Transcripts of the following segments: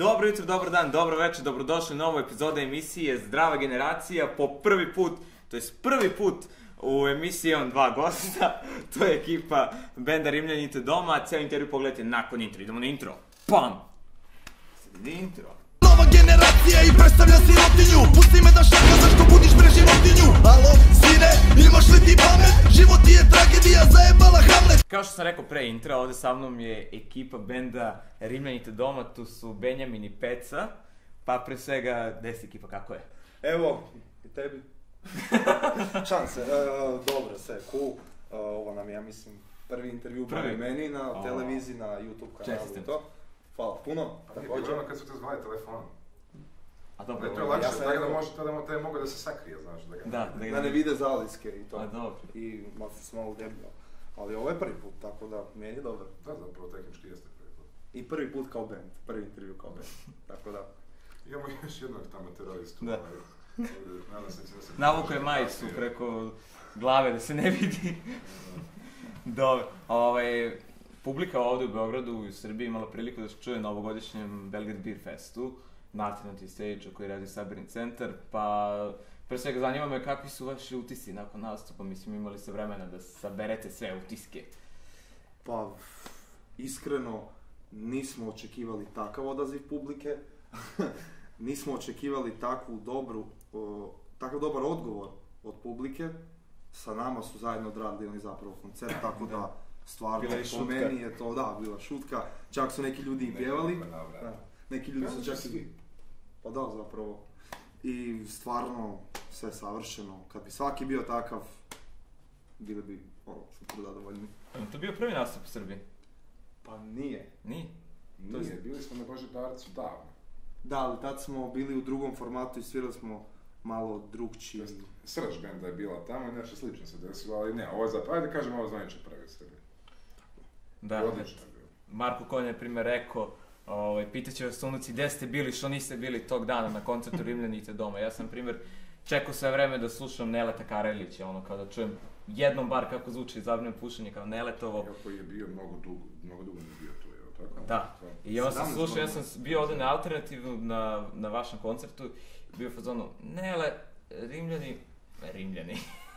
Dobro jutro, dobar dan, dobro večer, dobrodošli u novu epizodu emisije Zdrava generacija. Po prvi put u emisiji imam dva gosta. To je ekipa benda Rimljanite doma. Cijel intervju pogledajte nakon intro. Idemo na intro. Pam! Sledi intro. Nova generacija i predstavlja sirotinju. Pusti me da šaka zašto budiš pre životinju. Alo, sine, imaš li ti pamet? Život ti je tragedija, zajebala Hamlet. Kao što sam rekao pre intra, ovdje sa mnom je ekipa benda Rimljanite doma. Tu su Benjamin i Peca. Pa pre svega, gdje si ekipa, kako je? Evo, i tebi. Šanse, dobro, sve, cool. Ovo nam je, ja mislim, prvi intervju prvi meni na televiziji, na YouTube kanalu i to. Hvala puno. Također ono kad su te zvali telefonom. A dobro, to je lakše, tako da može da mogu da se sakrije, znaš. Da ne vide zaliske i to. A dobro. I malo se malo udebljao. Ali ovo je prvi put, tako da meni je dobro. Da, zapravo tehnički jeste prvi put. I prvi put kao band, prvi intervju kao band, tako da. Imamo još jednog tamo teroristu. Da. Nadam se da se... Navuko je majicu preko glave da se ne vidi. Dobro, publika ovdje u Beogradu i u Srbiji imala priliku da se čuje na ovogodišnjem Belgrade Beer Festu, na Alternative Stage koji radi Sabirni centar, pa pre svega zanima me kakvi su vaši utisci nakon nastupa, mislim imali ste vremena da saberete sve utiske. Pa, iskreno, nismo očekivali takav odaziv publike, nismo očekivali takav dobar odgovor od publike, sa nama su zajedno odradili zapravo koncert, tako da stvarno po meni je to, da, bila šutka, čak su neki ljudi i pjevali, neki ljudi su čak i... Pa da, zapravo, i stvarno sve savršeno, kad bi svaki bio takav, bili bi, super zadovoljni. To je bio prvi nastup u Srbiji? Pa nije. Nije? Nije, bili smo na Božidarcu davno. Da, ali tad smo bili u drugom formatu i svirali smo malo drugčiji. Srž benda je bila tamo i nešto slično se desilo, ali ne, ovo je zapravo, ajde kažem, ovo zvanično prvi u Srbiji. Da, Marko Konja je primjer rekao, pitaće vas unuci gdje ste bili, što niste bili tog dana na koncertu Rimljanite doma. Ja sam primjer čekao sve vreme da slušam Neleta Karelića, ono kao da čujem jednom bar kako zvuči Zabranjeno pušenje kao Neletovo. Iako je bio mnogo dugo ne bio tu, je tako? Da, i onda sam slušao, ja sam bio ovdje na Alternativu na vašem koncertu, bio u fazonu, Nele, Rimljani.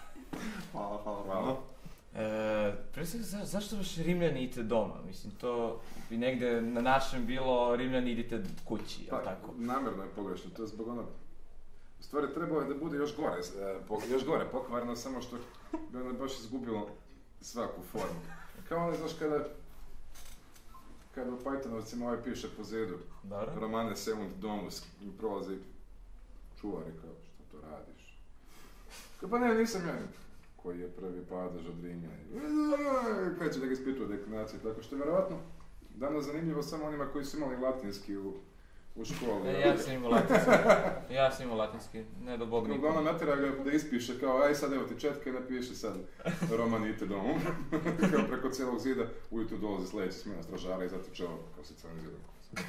Hvala. Prije svega, zašto baš Rimljanite doma? Mislim, to bi negdje na našem bilo Rimljani idite kući, jel tako? Namjerno je pogrešno, to je zbog onog... U stvari trebalo je da bude još gore pokvareno, samo što bi onda baš izgubilo svaku formu. Kao ono, znaš, kada u Pajtanovcima ovaj piše po zidu, Romane Seund Domus, i prolazi čuvari kao, što to radiš? Kao, pa ne, nisam ja. Koji je prvi padež od Rimljana. Kreće da ga ispituje deklinaciju, tako što je vjerovatno danas zanimljivo samo onima koji su imali latinski u školi. Ja sam imao latinski, ne do Bog nikom. Uglavnom natjera ga da ispiše kao, aj sad evo ti četka i napiši sad Romanite domom. Kao preko cijelog zida, ujutro dolazi sljedeća smjena stražara i zatiče ovo kao se cijelim zidom.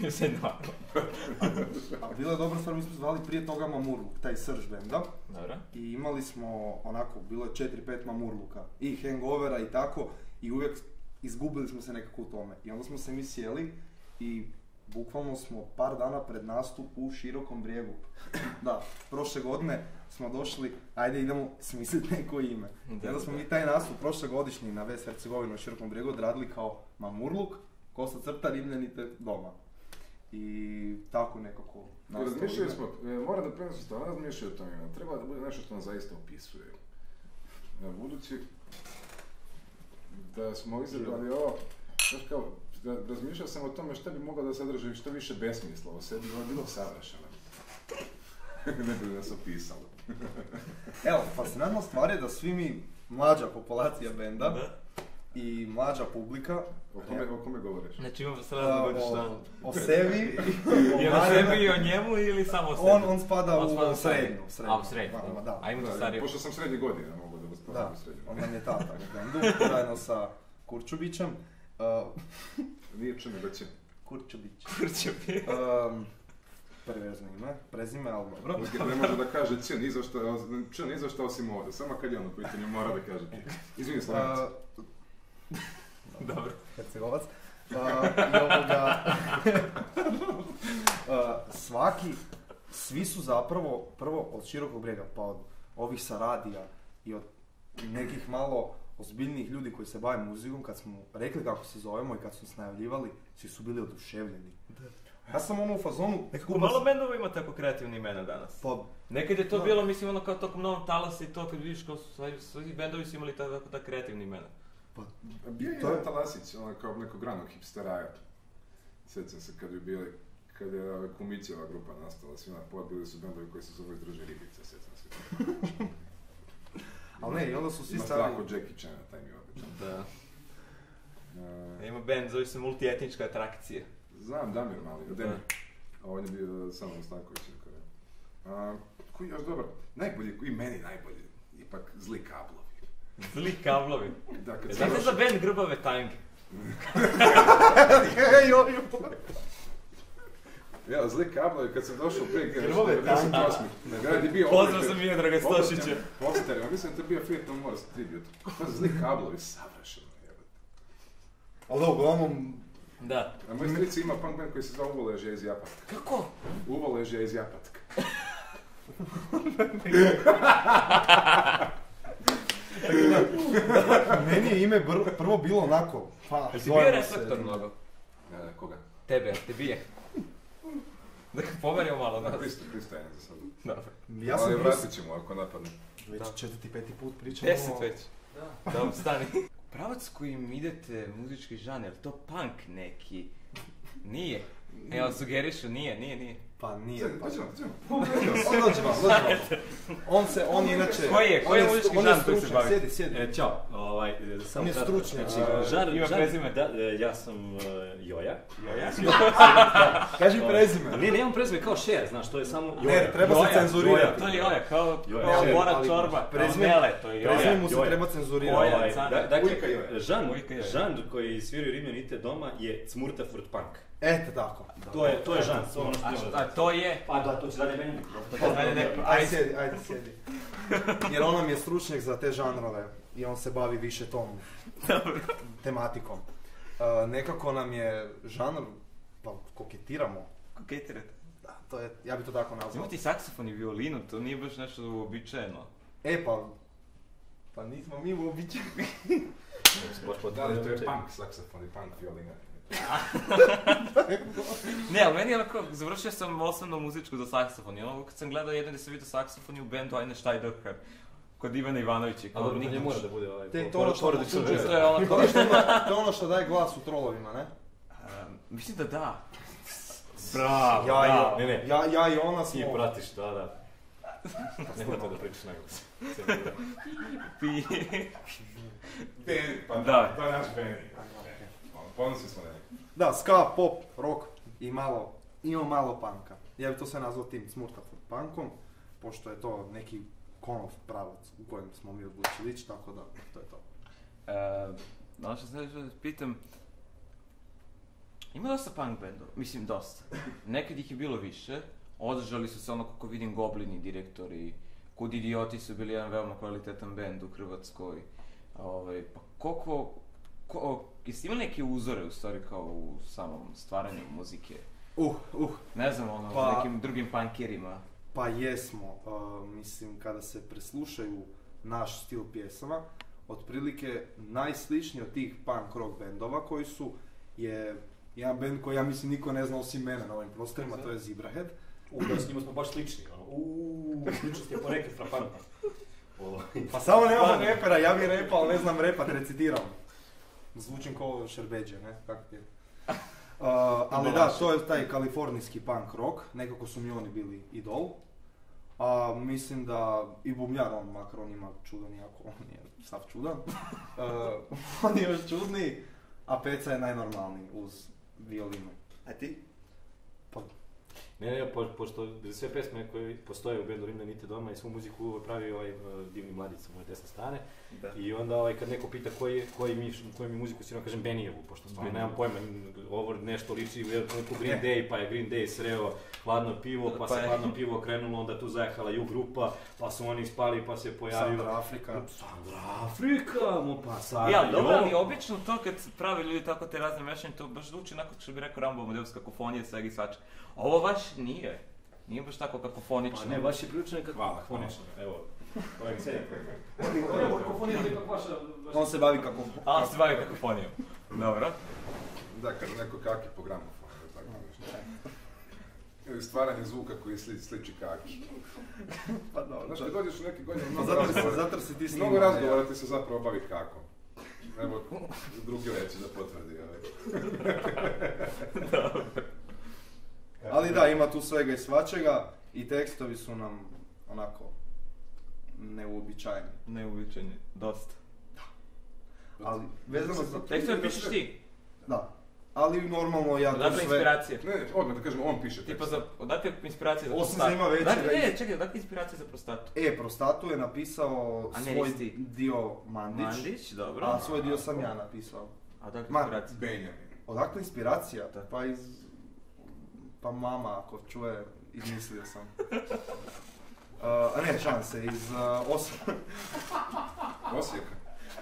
A bila je dobra stvar, mi smo zvali prije toga Mamurluk, taj srž benda. I imali smo onako, bilo je 4-5 Mamurluka i hangovera i tako i uvijek izgubili smo se nekako u tome. I onda smo se mi sjeli i bukvalno smo par dana pred nastup u Širokom Brijegu. Da, prošle godine smo došli, ajde idemo smisliti neko ime. I onda smo mi taj nastup prošlegodišnji na West Hercegovini u Širokom Brijegu odradili kao Mamurluk, kosa crta Rimljanite doma. I tako nekako nastavljamo. Razmišljali smo, moram da prenosim što razmišljaju o tome, treba da bude nešto što nam zaista opisuje. Budući da smo izabrali ovo, znaš kao, razmišljao sam o tome što bi moglo da sadrži što više besmisla o sebi, ovo je bilo savršeno. Ne bi nas opisalo. Evo, fascinantna stvar je da svi mi, mlađa populacija benda, i mlađa publika. O kome govoriš? Znači imamo se razgovoriš šta? O sebi. Je o sebi i o njemu ili samo o sebi? On spada u srednju. A, u srednju. A ima to starije. Pošto sam srednje godine, mogu da vas pravim u srednju. On nam je tata u bendu, zajedno sa Kurčubićem. Nije čini da će. Kurčubić. Prevezno ime, prezime, ali dobro. Ne može da kaže Č ni za što osim ovdje, samo kad je ono pitanje mora da kaže. Izvini, Slovenac. Dobro. Hercegovac. I ovoga... svi su zapravo, prvo od Širokog Brijega, pa od ovih sa radija i od nekih malo ozbiljnijih ljudi koji se bave muzikom, kad smo rekli kako se zovemo i kad su nas najavljivali, svi su bili oduševljeni. Ja sam ono u fazonu... Nekako malo bendova ima tako kreativni imena danas. Pa, nekad je to bilo, mislim, ono kao tokom Novom Talasa i to, kad vidiš kao svi bendovi su imali tako kreativni imena. Pa, bio je jedan Talasić, ono kao nekog ranog hipsteraja. Sjećam se kad je Kumićeva grupa nastala, svima bili su bendovi koji se zove Drži ribice, sjećam se. Ali ne, i onda su svi stari... Ima tako Jackie Chan, taj mi je običan. Da. Ima band, zove se Multietnička atrakcija. Znam, Damir Mali, Demir. A on je bio samo Stanković. Koji još dobar? Najbolji, i meni najbolji, ipak Zli kablovi. Zli kablovi? Da, kad znate za band Grbave tange? Ja, Zli kablovi, kad sam došao prije 98. Pozdrav sam Miodraga Stošića. Posjetari, ja mislim da to bio Fear No More tribute. Zli kablovi, savršeno. Ali da, uglavnom... Da. A moj stric ima punk band koji se zove Uvoležja iz Japatka. Kako? Uvoležja iz Japatka. Meni je ime prvo bilo onako... Jel ti bio reflektor mnogo? Koga? Tebe, te bije. Dakle, pomerimo malo nas. Pristajem za sad. Dobro. Ali vratit ćemo ako napadne. Već 4. 5. put pričamo. 10 već. Da. Dobro, stani. Pravac kojim idete muzički žanr, to punk neki? Nije. Evo, sugerišu, nije. Pa nije. Dođemo. On je inače... Koji je muzički žanr koji se bavi? Sjedi. Ćao. On je stručnjak. Ima prezime? Ja sam Joja. Kaži prezime. Ne, nemam prezime kao Šer, znaš, to je samo Joja. Ne, treba se cenzurirati. To je Joja, kao Bora Čorba. Prezime, to je Joja. Prezime mu se treba cenzurirati. Dakle, žanr koji sviraju Rimljanite doma je Cmurtafurt punk. Eto tako. To je žanr. A to je? Pa da, to će dalje meni. Ajde sjedi. Jer on nam je stručnjak za te žanrove i on se bavi više tom tematikom. Nekako nam je žanr, pa koketiramo. Koketirate? Da, to je, ja bi to tako nazvao. Imati saksofon i violinu, to nije baš nešto uobičajeno. Pa nismo mi uobičajeni. Da li to je punk saksofon i punk violina? Ne, ali meni je onako, završio sam osnovnu muzičku za saksofon i ono kad sam gledao jedan gdje sam vidio saksofon u bendu Ajne Štajdoka kod Ivana Ivanovića. Ali nije mora da bude ovaj... To je ono što daje glas u Trolovima, ne? Mislim da da. Bravo, ja i ona smo... Ti pratiš, da. Nema to da pričaš naglas. Pa da, to je naš band. Ponosni smo na njeg. Da, ska, pop, rock i ima malo punka. Ja bih to sve nazvao tim Cmurtafurt punkom, pošto je to neki konov pravac u kojem smo mi odlučili ići, tako da, to je to. Ono što sam da pitam, ima dosta punk bendova, mislim dosta. Nekad ih je bilo više, održali su se ono kako vidim Goblini direktori, Kud Idioti su bili jedan veoma kvalitetan bend u Hrvatskoj. Pa koliko... Jeste imali neke uzore u stvari kao u samom stvaranju muzike? Ne znam, nekim drugim punkirima. Pa jesmo. Mislim, kada se preslušaju naš stil pjesama, otprilike najsličniji od tih punk rock bendova koji su je jedan bend koji ja mislim niko ne zna osim mene na ovim prostorima, to je Zebrahead. S njima smo baš slični. Sličnost je porekli frapantna. Pa samo nemamo repera, ja bi repao, ali ne znam repat, recitiram. Zvučim kao Šerbeđe, ne? Kako ti je? Ali da, to je taj kalifornijski punk rock, nekako su mi oni bili idol. Mislim da i Bubnjar, makar on ima čudan, iako on je sav čudan. On je još čudniji, a Peca je najnormalniji uz violinu. A ti? Ne, pošto sve pesme koje postoje u bendu Rimljanite doma i svu muziku pravi ovaj divni mladić sa moje desne strane. Da. I onda kad neko pita koju mi muziku sviramo, kažem Benijevu, pošto stvarno nemam pojma, ovo nešto liči u neku Green Day, pa je Green Day sreo hladno pivo, pa se hladno pivo krenulo, onda tu zajahala U grupa, pa su oni ispali, pa se pojavio... Sandra Afrika, pa sad... Ja, dobro, ali obično to kad pravi ljudi tako te razne mešanje, to baš zvuči onako što bi rekao Rambo modelska kakofonija, svega i svača. Ovo baš nije. Nije baš tako kakofonično. Pa ne, baš je prilično kakofonično. Evo, ovaj se... On se bavi kako... A, on se bavi kakofonijom. Dobro. Da, kad neko kaki po gramofonu, tako nešto. Ili stvaranje zvuka koji sliči kaki. Pa dobro. Znaš, kad dođeš u neke godine, zato si ti snimao. mnogo razgovora ti se zapravo bavi kakom. Evo, drugi reći da potvrdi. Ali da, ima tu svega i svačega i tekstovi su nam onako neuobičajeni. Neuobičajeni, dosta. Ali vezano za... Tekstove pišeš ti? Da. Ali normalno ja to sve... Odakle inspiracije? Ne, odmah da kažemo, on piše Tipa tekst. odakle inspiracije za Osim prostatu? za ima večera Ne, čekaj, odakle inspiracije za prostatu? Prostatu je napisao svoj dio Mandić. Mandić, dobro. A svoj dio sam ja napisao. A odakle inspiracije? Benjamin. Odakle inspiracija? Pa mama, ako čuje, izmislio sam. Ne, šalim se, iz Osijeka.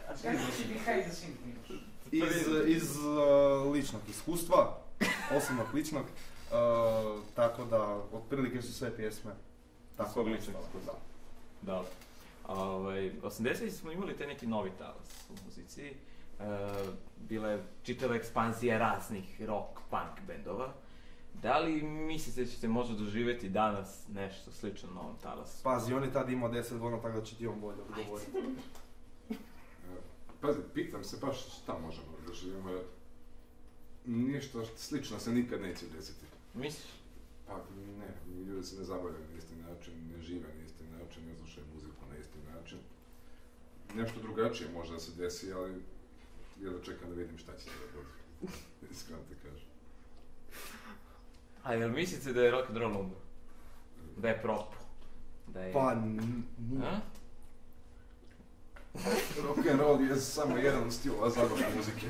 iz ličnog iskustva, osobnog ličnog, tako da otprilike su sve pjesme tako. Svog ličnog iskustva. Dobro. 80-ih smo imali te neki novi talas u muzici. Bila je čitava ekspanzija raznih rock, punk bendova. Da li mislite da ćete možda doživjeti danas nešto slično novom talasu? Pazi, on je tad imao 10 godina, tako da će ti on bolje odgovoriti. Pazi, pitam se baš šta možemo doživimo. Ništa slično se nikad neće desiti. Misliš? Pa ne, ljudi se ne zabavljaju na isti način, ne žive na isti način, ne slušaju muziku na isti način. Nešto drugačije može da se desi, ali ja da čekam da vidim šta će se dogoditi. Iskreno te kažem. A jel mislite da je rock'n'roll umro? Da je propo? Pa nije. Rock'n'roll je samo jedan od stilova zagorske muzike.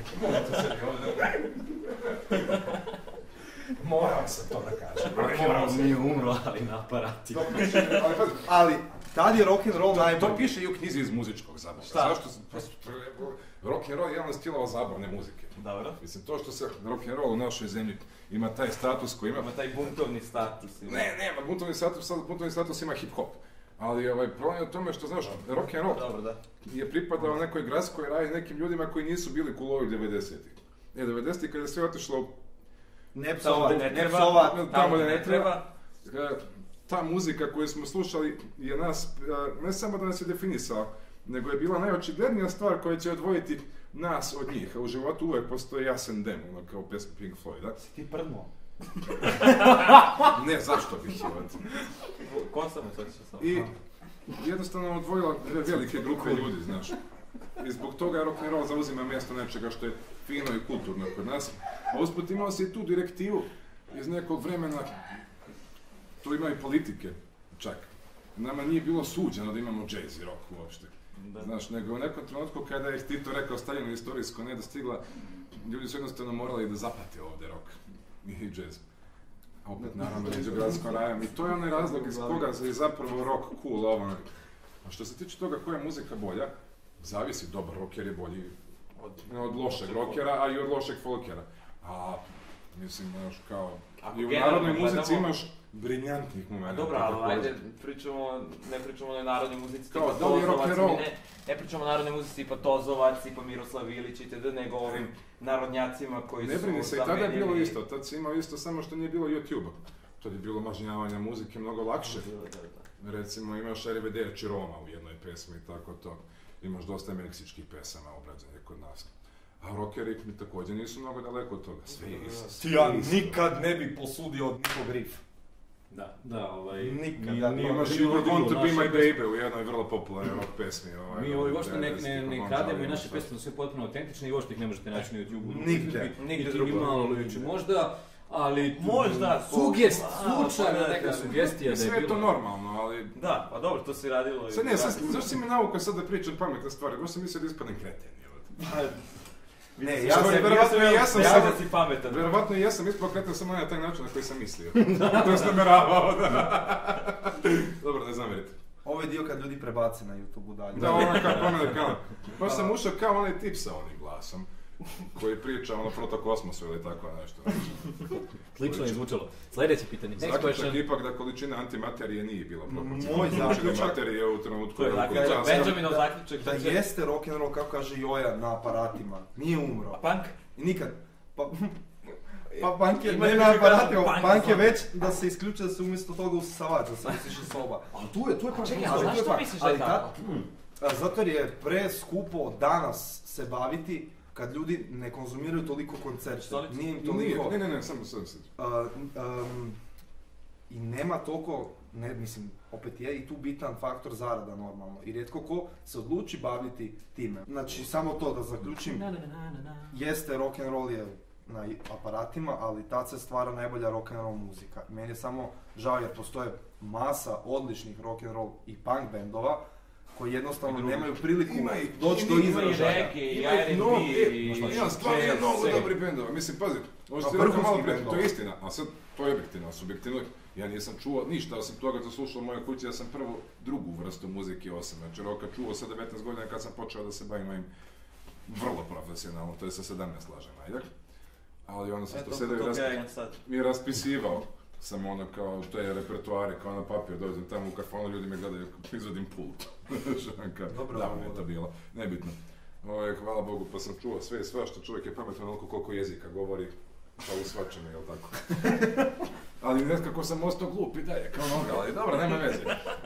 Moram se to da kažem. Rock'n'roll nije umro, ali na aparatima. Ali tad je rock'n'roll najbolji. To piše i u knjizi iz muzičkog zabavlja. Zašto? Rock'n'roll je jedan od stilova zabavne muzike. Dobro. Mislim, to što se rock'n'roll u našoj zemlji ima taj status koji ima... Ima taj buntovni status. Nema buntovni status ima hip-hop. Ali problem je u tome što, znaš, rock'n'roll je pripadao nekoj gradskoj raji nekim ljudima koji nisu bili kulovi 90-ih. 90-ih kada je sve otišlo... Ne psovat, tamo da ne treba. Ta muzika koju smo slušali je nas, ne samo da nas je definisala, nego je bila najočiglednija stvar koja će odvojiti nas od njih. A u životu uvijek postoji jasan dem, kao u pesmi Pink Floyd, da? Si ti prdnuo? Ne, zašto bih je Ko sam je sad? I jednostavno odvojila velike grupe ljudi, znaš. I zbog toga rock'n'roll zauzima mjesto nečega što je fino i kulturno kod nas. A usput imao se i tu direktivu iz nekog vremena, tu ima i politike, čak. Nama nije bilo suđeno da imamo jazz i rock uopšte. Znaš, nego u nekom trenutku kada je Tito rekao Staljinu istorijsko ne dostigla, ljudi su jednostavno morali da zapate ovdje rock i jazz. A opet naravno među gradskom rajom. I to je onaj razlog iz koga je zapravo rock cool ovo. A što se tiče toga koja je muzika bolja, zavisi, dobar rocker je bolji od lošeg rockera, a i od lošeg folkera. A mislim, znaš, kao, i u narodnoj muzici imaš briljantnih momenta. Dobro, ali ajde, ne pričamo o narodnoj muzici tipa Tozovac, ne pričamo o narodnoj muzici tipa Tozovac, tipa Miroslav Ilić itd., nego ovim narodnjacima koji su zamenili. Ne brini se, i tada je bilo isto, tad si imao isto, samo što nije bilo YouTube-a. Tad je bilo mažnjavanja muzike mnogo lakše. Recimo, imaš Arrivederci Roma u jednoj pesmi i tako to. Imaš dosta meksičkih pesama obrađanje kod nas. A rockeri mi također nisu mnogo daleko od toga. Sve je isto. Ja nikad ne bi posudio od nikog riff. Nikad. Imaš i We're Going to Be My Baby u jednoj vrlo popularnoj rock pesmi. Mi uopšte ne krademo i naše pesme su sve potpuno autentične i uopšte ih ne možete naći na YouTube-u. Nigdje drugo. Malo liči možda, ali... Možda! Slučajna neka sugestija da je bilo... Sve je to normalno, ali... Da, pa dobro, to si radilo... Sad ne, zašto si mi naukao sad da pričam pametne stvari? Možda sam mislio da ispadnem kreten. Ne, ja sam pametan. Vjerovatno i ja sam ispao kreten samo na taj način na koji sam mislio. To sam nameravao, da. Dobro, ne zamjerite. Ovo je dio kad ljudi prebace na YouTube-u dalje. Da, ono kao promjene kanal. Baš sam ušao kao onaj tip sa onim glasom. koji priča ono protokosmosu ili tako nešto. Slično je zvučalo. Sljedeće pitanje. Zaključak ipak da količina antimaterije nije bila proporcionalna. Moj zaključak materije u trenutku Benjaminov zaključak da jeste rock'n'roll, kako kaže Joja, na aparatima. Nije umro. A punk? I nikad. Pa punk je ne na aparatima, punk je već da se isključe, da se umjesto toga usisavač, da se usiši soba. Ali tu je punk. Čekaj, ali zašto misliš da je tako? Zato jer je preskupo danas se baviti kad ljudi ne konzumiraju toliko koncerte. Nije im toliko... Ne, samo. I nema toliko, mislim, opet je i tu bitan faktor zarada normalno. I rijetko ko se odluči baviti time. Znači, samo to da zaključim, jeste rock'n'roll je na aparatima, ali tad se stvara najbolja rock'n'roll muzika. Meni je samo žao jer postoje masa odličnih rock'n'roll i punk bendova koji jednostavno nemaju priliku doći do izražaja. Ima stvarno mnogo dobrih bendova. Mislim, pazi, ovo što ti rekao malo prije, to je istina, a sad to je objektivno, subjektivno. Ja nisam čuo ništa, osim toga što slušao u mojoj kući, ja sam prvu drugu vrstu muzike osim roka čuo sa 19 godina kad sam počeo da se bavim ovim vrlo profesionalno, to je sa 17 lažem, ajde. Ali ono sam to mi je raspisivao sam ono kao te repertoare, kao na papir dođem tamo u kafanu, ljudi me gledaju, izvodim pult. Davno je to bilo, nebitno. Hvala Bogu, pa sam čuo sve i sva što čovjek je pametan onoliko koliko jezika govori, pa usvačeno, jel tako? Ali nekako sam ostao glup i dalje, kao noga, ali dobro, nema veze.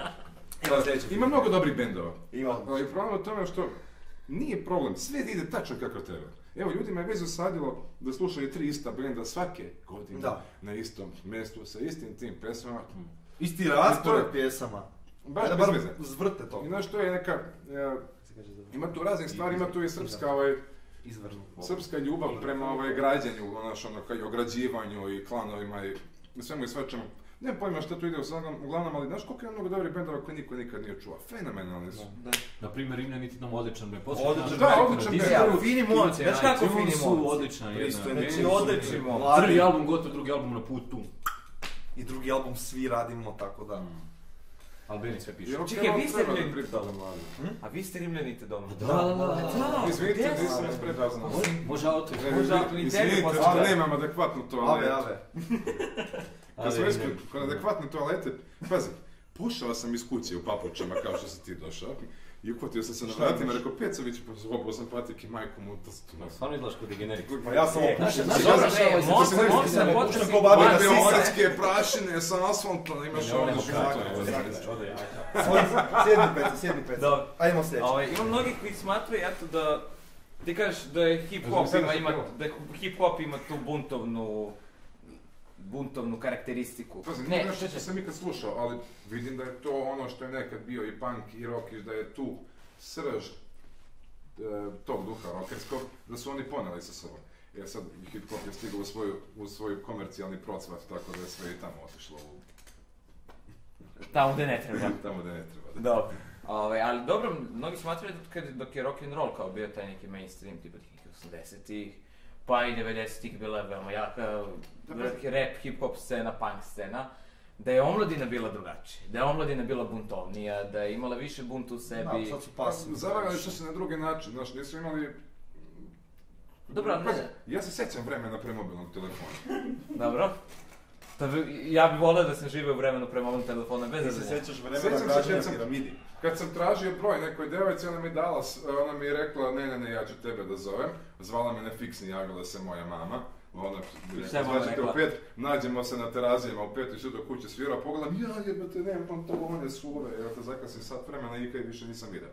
Ima mnogo dobrih bendova, ali problem je u tome što nije problem, sve ide tačno kako treba. Evo, ljudima je već zasadilo da slušaju 3 ista benda svake godine na istom mjestu, sa istim tim pesmama. Isti raspored pjesama. Baš bez veze. Zvrte to. I znaš, to je neka... Ima tu raznih stvari, ima tu i srpska srpska ljubav prema građenju, i ograđivanju i klanovima i svemu i svačemu. Nemam pojma što tu ide uglavnom, ali znaš koliko je mnogo dobrih bendova koje niko nikad nije čuo. Fenomenalni su. Naprimjer, Rimljaniti nam odličan bend. Odličan bend. Fini Mon, znaš kako Fini Mon? Odlična jedna. Odlični Mon. Prvi album gotov, drugi album na putu. I drugi album svi radimo, tako da... Albini sve piše. Čekaj, vi ste Rimljanite doma? A vi ste Rimljanite doma? Da. Izvinite, nisam vas prepoznao. Može auto. Izvinite, što nemam adekvatnu toaletu. Ave. Kad smo kod adekvatne toalete, pazi, pušao sam iz kuće u papučama kao što si ti došao i uhvatio sam se na vratima, rekao Pecović, obao sam patik i majku mu to... Stvarno izgledaš kod generik. Pa ja sam opušen. Opušen ko babi na sisanske prašine sa asfaltom, imaš ovdje živaka. Sjedni Peca. Ajmo sljedeće. Ima mnogih koji smatruju, eto da... Ti kažeš da je hip-hop ima tu buntovnu karakteristiku. Pazi, ne nešto što sam nikad slušao, ali vidim da je to ono što je nekad bio i punk i rock, i da je tu srž tog duha rockerskog, da su oni poneli sa sobom. Jer sad hip-hop je stigao u svoj komercijalni procvat, tako da je sve i tamo otišlo u... Tamo gdje ne treba. Tamo gdje ne treba, da. Dobro. Ali dobro, mnogi smatraju dok je rock'n'roll kao bio taj neki mainstream, tipa tih 80-ih, pa i 90-ih bila veoma jaka rap, hip-hop scena, punk scena, da je omladina bila drugačija, da je omladina bila buntovnija, da je imala više bunta u sebi. Da, sad su pasivni. Zavagali su se na drugi način, znaš, nisu imali... Dobro, ne. Ja se sjećam vremena pre mobilnog telefona. Dobro. Ja bih volio da sam živio u vremenu pre mobilnog telefona, bez da se sjećaš vremena građanja piramidi. Kad sam tražio broj nekoj devojci, ona mi dala, ona mi je rekla, ne, ja ću tebe da zovem. Zvala me na fiksni, javila se moja mama. Ona znači u 5, nađemo se na terazijama u 5 i sve do kuće svira, pogledam, ja jebate, nemam pantalone sure, ja te zakasim sat vremena i nikad više nisam vidio.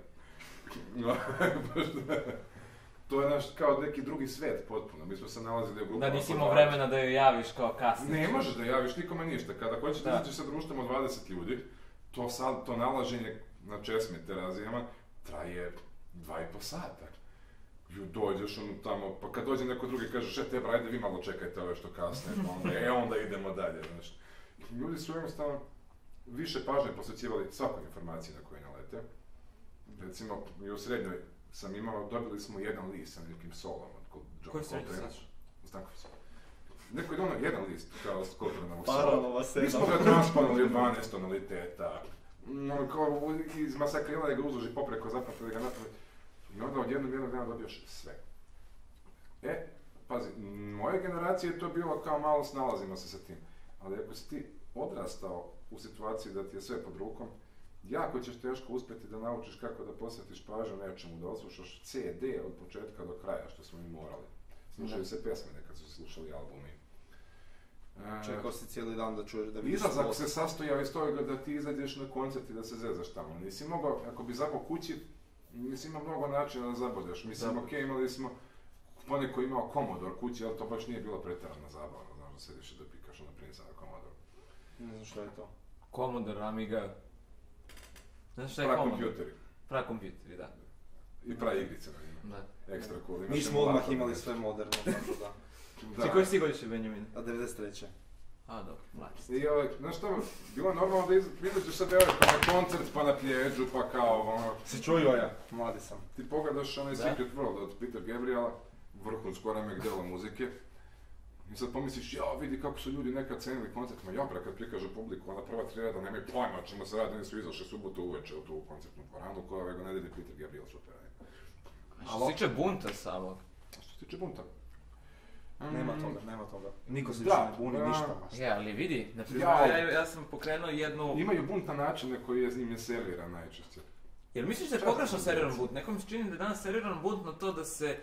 To je naš kao neki drugi svijet potpuno, mi smo se nalazili u grupama. Da nisi imao vremena da joj javiš kao kasniš. Ne možeš da javiš nikome ništa, kada hoćeš da izađeš sa društvom od 20 ljudi, to nalaženje na česmi terazijama traje 2,5 sata. Dođeš tamo, pa kad dođe neko drugi kaže, tebra, ajde vi malo čekajte ove što kasne, onda idemo dalje, znaš. Ljudi su jednostavno više pažnje posvećivali svakoj informaciji na koju nalete. Recimo, i u srednjoj sam imao, dobili smo jedan list sa nekim solom od John Coltrane. Stanković. Neko je donao jedan list kao s Coltraneovog sola. Mi smo ga transponali u 12 tonaliteta. Kao izmasakrirali ga uzduž i popreko, zapratili ga napravili. I onda od jednog dana dobioš sve. Pazi, moje generacije je to bilo kao malo snalazimo se sa tim. Ali ako si ti odrastao u situaciji da ti je sve pod rukom, jako ćeš teško uspjeti da naučiš kako da posvetiš pažnju nečemu, da odslušaš CD od početka do kraja, što smo mi morali. Slušaju se pjesme nekad su slušali albumi. Čekao si cijeli dan da čuješ da vidiš... Izlazak se sastojao iz toga da ti izađeš na koncert i da se zezaš tamo. Nisi mogao, ako bi zabao kući, nisi imao mnogo načina da zabodeš. Mislim, okej, imali smo poneko imao Commodore kući, ali to baš nije bilo pretjerano zabavno, znaš da sediš i da pikaš na princa na Commodore. Ne znam što je to. Commodore, Amiga... Znaš šta je Commodore? Prakompjuteri, da. I praigrice na njima. Da. Ekstra cool. Mi smo odmah imali sve moderno, tako da. Ti koji si godište, Benjamin? 93. A, dobro, mlađi. I znaš što, bilo je normalno da izađeš sad pa na koncert, pa na pljeđu, pa kao ono... Si čuo ja? Mladi sam. Ti pogledaš onaj Secret World od Peter Gabriela, vrhunsko remek dela muzike. I sad pomisliš, ja vidi kako su ljudi nekad cenili koncert, ma jabra kad prikažu publiku, ona prva 3 reda, nemaju pojma o čemu se radi, oni su izašli subotu uveče u tu koncertnu dvoranu koja ove nedelje Peter Gabriel što peva. Što se tiče bunta samo? Što se tiče bunta? Nema toga. Niko se više ne buni, ništa. Ali vidi, ja sam pokrenuo jednu... Imaju bunt na načine koji je im je serviran najčešće. Jer misliš da je pogrešno serviran bunt? Nekom se čini da je danas serviran bunt na to da se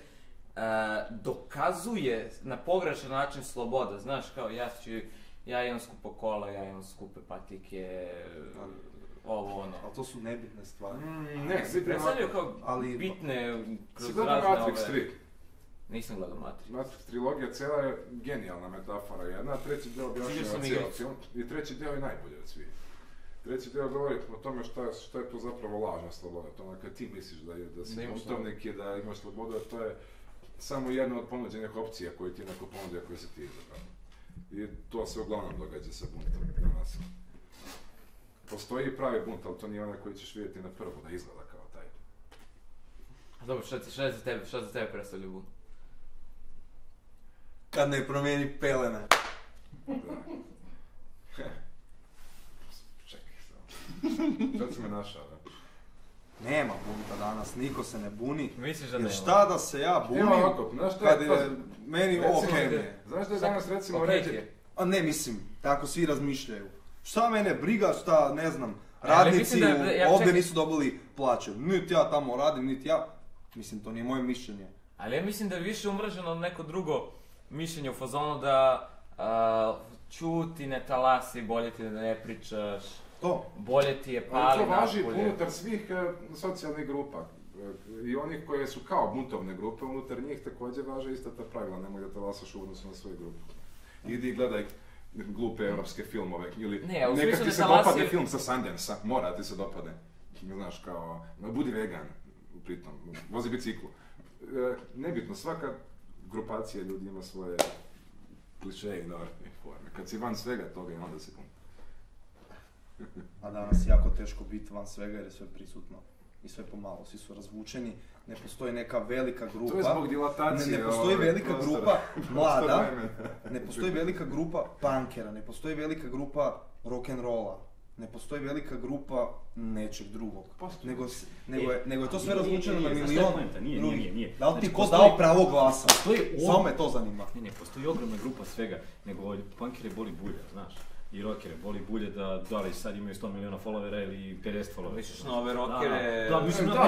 dokazuje na pogrešan način sloboda. Znaš, kao ja imam skupo kola, ja imam skupe patike, ovo ono. Ali to su nebitne stvari. Ne, predstavljaju kao bitne kroz razne ove... Si gledao Matrix 3? Nisam gledao Matrix. Matrix trilogija cijela je genijalna metafora jedna, treći deo objašnjava cijel film i treći deo je najbolji od svih. Treći deo govori o tome šta je to zapravo lažna sloboda, to ono kad ti misliš da si buntovnik i da imaš slobodu, to je samo jedna od ponuđenih opcija koju ti neko ponudi ako se ti izabrao. I to se uglavnom događa sa buntom danas. Postoji pravi bunt, ali to nije onaj koji ćeš vidjeti na prvu da izgleda kao taj. Dobro, šta za tebe predstavlja bunt? Kad ne promijeni pelene. Da. Čekaj samo. Sad si me našao, da? Nema bunta danas, niko se ne buni. Misliš da nema? Jer šta da se ja bunim kad je meni okej. Znaš da je danas recimo reći... A ne, mislim, tako svi razmišljaju. Šta mene briga, šta, ne znam, radnici ovdje nisu dobili plaće. Niti ja tamo radim, niti ja. Mislim, to nije moje mišljenje. Ali ja mislim da je više umrženo neko drugo mišljenje u fazonu da čuti, ne talasi, bolje ti da ne pričaš. To. Bolje ti je pali napolje. To važi unutar svih socijalnih grupa. I onih koje su kao buntovne grupe, unutar njih također važe ista ta pravila, nemoj da talasaš u odnosu na svoju grupu. Idi i gledaj glupe europske filmove, ili neka ti se dopadne film sa Sundance, mora ti se dopadne. Znaš, kao, budi vegan, pritom, vozi biciklu. Nebitno, svaka grupacija ljudi ima svoje klišeje i norme forme. Kad si van svega toga, onda si pun. A danas je jako teško biti van svega jer je sve prisutno. I sve pomalo, svi su razvučeni, ne postoji neka velika grupa. To je zbog dilatacije. Ne postoji velika grupa mlada, ne postoji velika grupa punkera, ne postoji velika grupa rock'n'rolla, ne postoji velika grupa nečeg drugog. Nego je to sve razvučeno na milion drugih. Da li ti ko dao pravo glasa? Samo me to zanima. Ne, postoji ogromna grupa svega, nego punkere boli bulja, znaš. I rockere, boli bulje da li sad imaju 100 miliona followera ili 50 followera. Misliš na ove rockere... Da, mislim na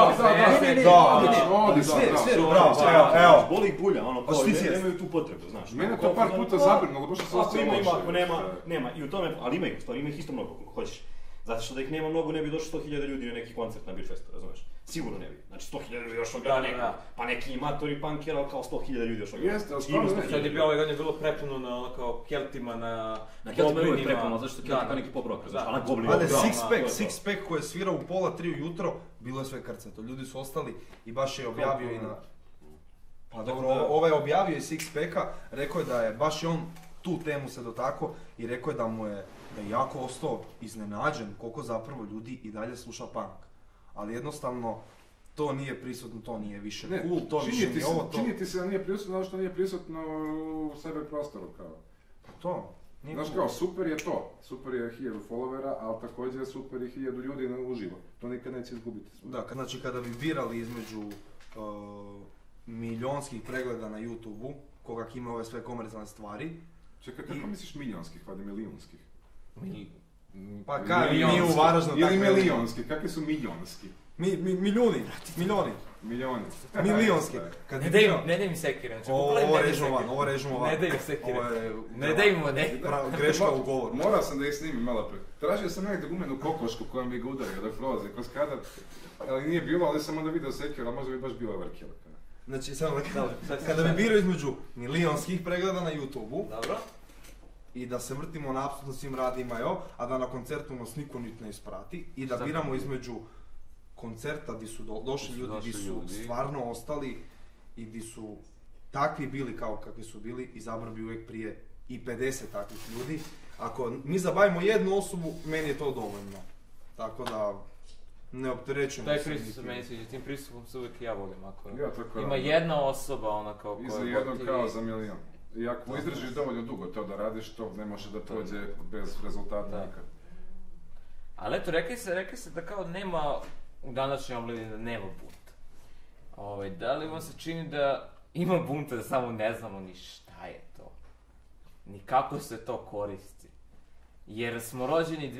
evo. Boli bulja, ono kao nemaju tu potrebu, znaš. Mene to par puta zabrinulo, baš se ostalo loše. Ako nema, i u tome, ali ima ih isto mnogo, koliko hoćeš. Zato što da ih nema mnogo, ne bi došlo 100.000 ljudi na neki koncert na Beerfestu, razumeš? Sigurno ne bi. Znači 100.000 ljudi došlo gleda neko, pa neki amatori punkera, ali kao 100.000 ljudi došlo gleda. Jeste, ali stvarno ne. Sad je bio ovaj godine bilo prepuno na ono kao Keltima, na Keltima je prepuno, zato što Kelti kao neki pop rock, znaš, a na Goblinu. Ali Sixpack koji je svirao u 2:30 ujutro, bilo je sve krcato. Ljudi su ostali i baš je objavio i na... Pa dobro, ovaj je objavio i Sixpacka, rekao je da je baš i on tu temu se dotakao i rekao je da mu je da je jako ostao iznenađen koliko zapravo ljudi i dalje sluša punk. Ali jednostavno, to nije prisutno, to nije više cool, to više nije ovo, to... Čini ti se da nije prisutno, zato što nije prisutno u sebe prostoru, kao. Pa to, nije znaš kao, super je to, super je 1000 followera, ali također je super i 1000 ljudi uživo. To nikad neće izgubiti. Da, znači kada bi birali između milionskih pregleda na YouTube-u, kogak ima ove sve komercijalne stvari. Čekaj, kako misliš milionskih, pa milijunskih? Pa kaj, mi u Varaždinu tako... Ili milijonski, kakvi su milionski? Milijuni. Milionski. Ne daj mi sekire. Ovo režimo van. Ne daj mi sekire. Ne daj mu, ne. Greška u govoru. Morao sam da ih snimim malo pre. Tražio sam negdje gumenu kokošku koja mi ga udario dok prolazi kroz kadar. Ali nije bilo, ali sam onda video sekira, ali možda bi baš bila vrkjela. Znači, samo kada bi birao između milionskih pregleda na YouTube-u. Dobro. I da se vrtimo na apsolutno svim radima, a da na koncertu nas niko niti ne isprati. I da biramo između koncerta gdje su došli ljudi, gdje su stvarno ostali i gdje su takvi bili kao kakvi su bili, izabrao bi uvijek prije i 50 takvih ljudi. Ako mi zabavimo jednu osobu, meni je to dovoljno. Tako da ne opterećujemo se. Taj pristup meni sviđa, tim pristupom se uvijek ja volim. Ako ja ima jedna osoba ona kao koja... I za jednog kao za milijon. I ako izdržiš dovoljno dugo to da radiš, to ne može da prođe bez rezultata nikad. Ali eto, rekli se da kao nema, u današnjoj omladini da nema bunta. Da li vam se čini da ima bunta, da samo ne znamo ni šta je to? Ni kako se to koristi? Jer smo rođeni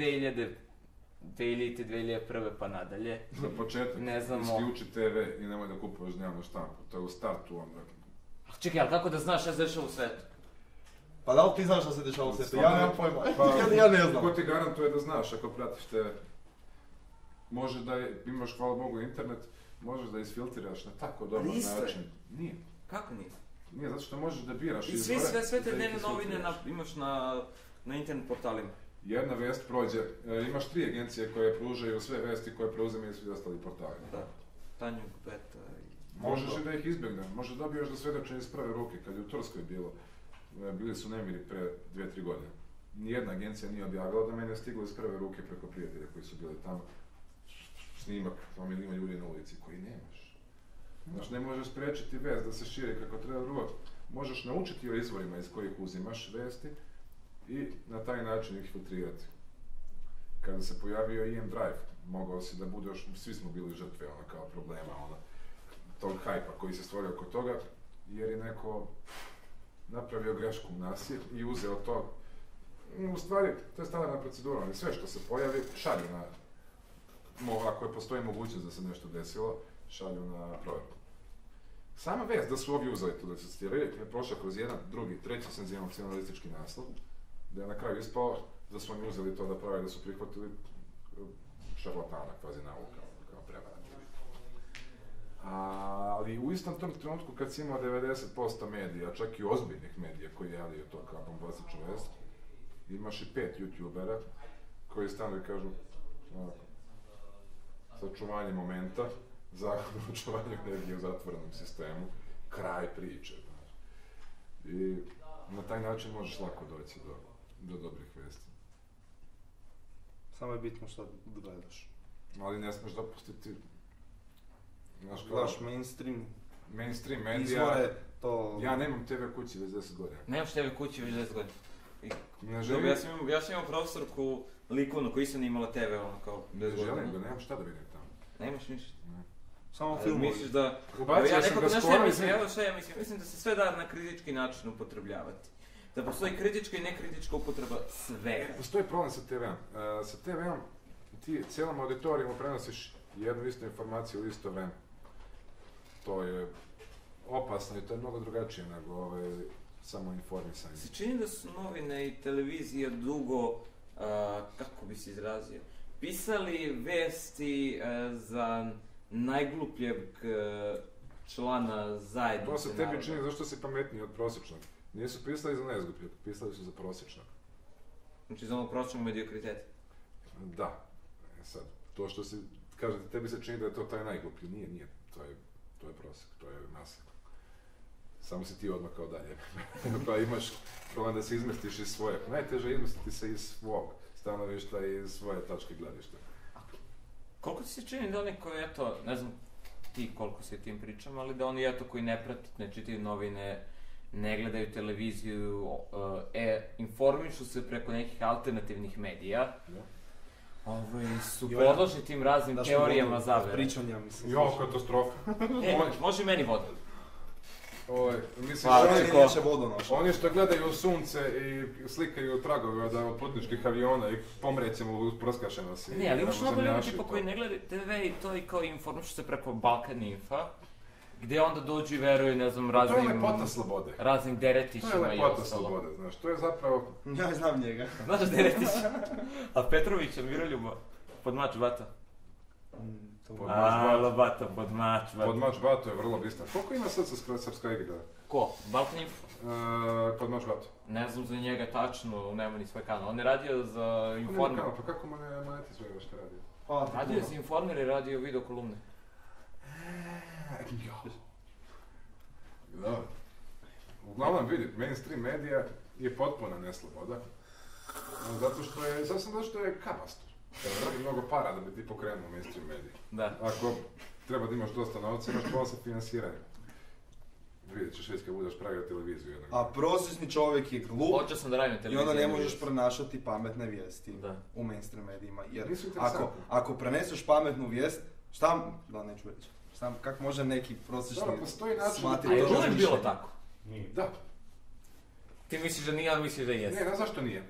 2001. pa nadalje. Za početak, isključi TV i nemoj da kupuješ dnevnu štampu, to je u startu onda. Čekaj, ali kako da znaš šta se dešava u svetu? Pa da li ti znaš šta se dešava u svetu? Ja nemam pojma, ja ne znam. Ko ti garantuje da znaš ako pratiš TV? Može da imaš, hvala Bogu, internet, možeš da isfiltriraš na tako dobar način. Nije. Kako nije? Nije, zato što možeš da biraš izvore. I sve te dnevne novine imaš na internet portalima. Jedna vest prođe, imaš 3 agencije koje pružaju sve vesti koje preuzimaju svi ostali portali. Da, Tanjug, Beta i... Možeš i da ih izbjegne, možeš dobiješ da svedoče iz prve ruke, kad je u Turskoj bilo. Bili su nemiri pre 2-3 godine. Nijedna agencija nije objavila da mene je stiglo iz prve ruke preko prijatelja koji su bili tamo. Snimak, ima ljudi na ulici koji nemaš. Znači, ne možeš spriječiti vest da se širi kako treba drugo. Možeš naučiti o izvorima iz kojih uzimaš vesti i na taj način ih filtrirati. Kada se pojavio IM Drive, mogao si da budeš, svi smo bili žrtve kao problema, tog hajpa koji se stvorio oko toga, jer je neko napravio grešku u nas i uzeo to. U stvari, to je standardna procedura, ali sve što se pojavi, šalju na, ako postoji mogućnost da se nešto desilo, šalju na provjeru. Sama vest da su ovi uzeli to da se citiraju je prošla kroz jedan, drugi, treći senzacionalistički naslov, da je na kraju ispao da su oni uzeli to da prave da su prihvatili šarlatana, kvazi nauka, kao prevara. Ali u istom tom trenutku kad si imao 90% medija, čak i ozbiljnih medija koji javljaju to kao bombastičnu vest, imaš i 5 youtubera koji stanu i kažu sačuvanje momenta, zakon o očuvanju energije u zatvorenom sistemu, kraj priče. I na taj način možeš lako doći do dobrih vesti. Samo je bitno što gledaš. Ali ne smiješ dopustiti... Gledaš mainstream medija, izvore, to... Ja nemam TV kući već 10 godina. Nemaš TV kući već 10 godina? Ne želim. Ja sam imao profesorku likovnu koji sam imala TV kao 10 godina. Ne želim ga, nemam šta da vidim tamo. Nemaš ništa? Ne. Samo filmovi. Misliš da... Ubacio sam ga skoro... Mislim da se sve da na kritički način upotrebljavati. Da postoji kritička i nekritička upotreba svega. Postoji problem sa TV-om. Sa TV-om ti cijelom auditorijumu prenosiš jednu istu informaciju u isto vreme. To je opasno i to je mnogo drugačije nego samo informisanje. Se čini da su novine i televizija dugo, kako bi se izrazio, pisali vesti za najglupljeg člana zajednice. To se tebi čini zašto si pametniji od prosječnog. Nisu pisali za najglupljeg, pisali su za prosječnog. Znači za onog prosječnog mediokriteta? Da. Sad, to što si, kažete, tebi se čini da je to taj najgluplji. Nije. To je prosjek, to je nasek. Samo si ti odmakao dalje. Pa imaš problem da se izmestiš iz svoje. Najteže je izmestiti se iz svog stanovišta i iz svoje tačke gledišta. Koliko ti se čini da oni koji, eto, ne znam ti koliko se tim pričam, ali da oni, eto, koji ne prate, ne čitaju novine, ne gledaju televiziju, informišu se preko nekih alternativnih medija, su podložni tim raznim teorijama zavere. Pričanja, mislim. Jo, katastrofa. Može meni voda. Mislim, oni što gledaju sunce i slikaju tragove od putničkih aviona i pomrećemo u proskašenosti. Ne, ali imaš mnogo ljudi tipa koji ne gledaju TV i to i kao informišu se preko Balkan Infa, gdje onda dođu i veruju, ne znam, raznim... To je lepota slobode. Raznim deretićima i ostalo. To je lepota slobode, znaš, to je zapravo... Ja znam njega. Znaš deretić? A Petrovića, Miroljuba, Podmač Bata. Lobata, Podmač Bata. Podmač Bata je vrlo bistan. Koliko ima sad srpska igra? Ko? Balkan Info? Podmač Bata. Ne znam za njega tačno, nema ni svoj kanal. On je radio za Informer. Pa kako mu ne monetizuje što radio? Radio za Informer i radio video kolumne. Dobro. Uglavnom vidi, mainstream medija je potpuna nesloboda. Zato što je kapastor. Treba mnogo para da bi ti pokrenuo mainstream medije. Da. Ako treba da imaš dosta novca, imaš posle finansiranja. Vidjet ćeš već kad budeš pravio televiziju jednog. A prosječni čovjek je glup sam da radim i onda ne možeš prenašati pametne vijesti u mainstream medijima. Jer ako preneseš pametnu vijest, neću reći. Kako može neki prosječni smatiti? A je uvijek bilo tako? Nije. Da. Ti misliš da nije, ali misliš da jest? Ne, zašto nije?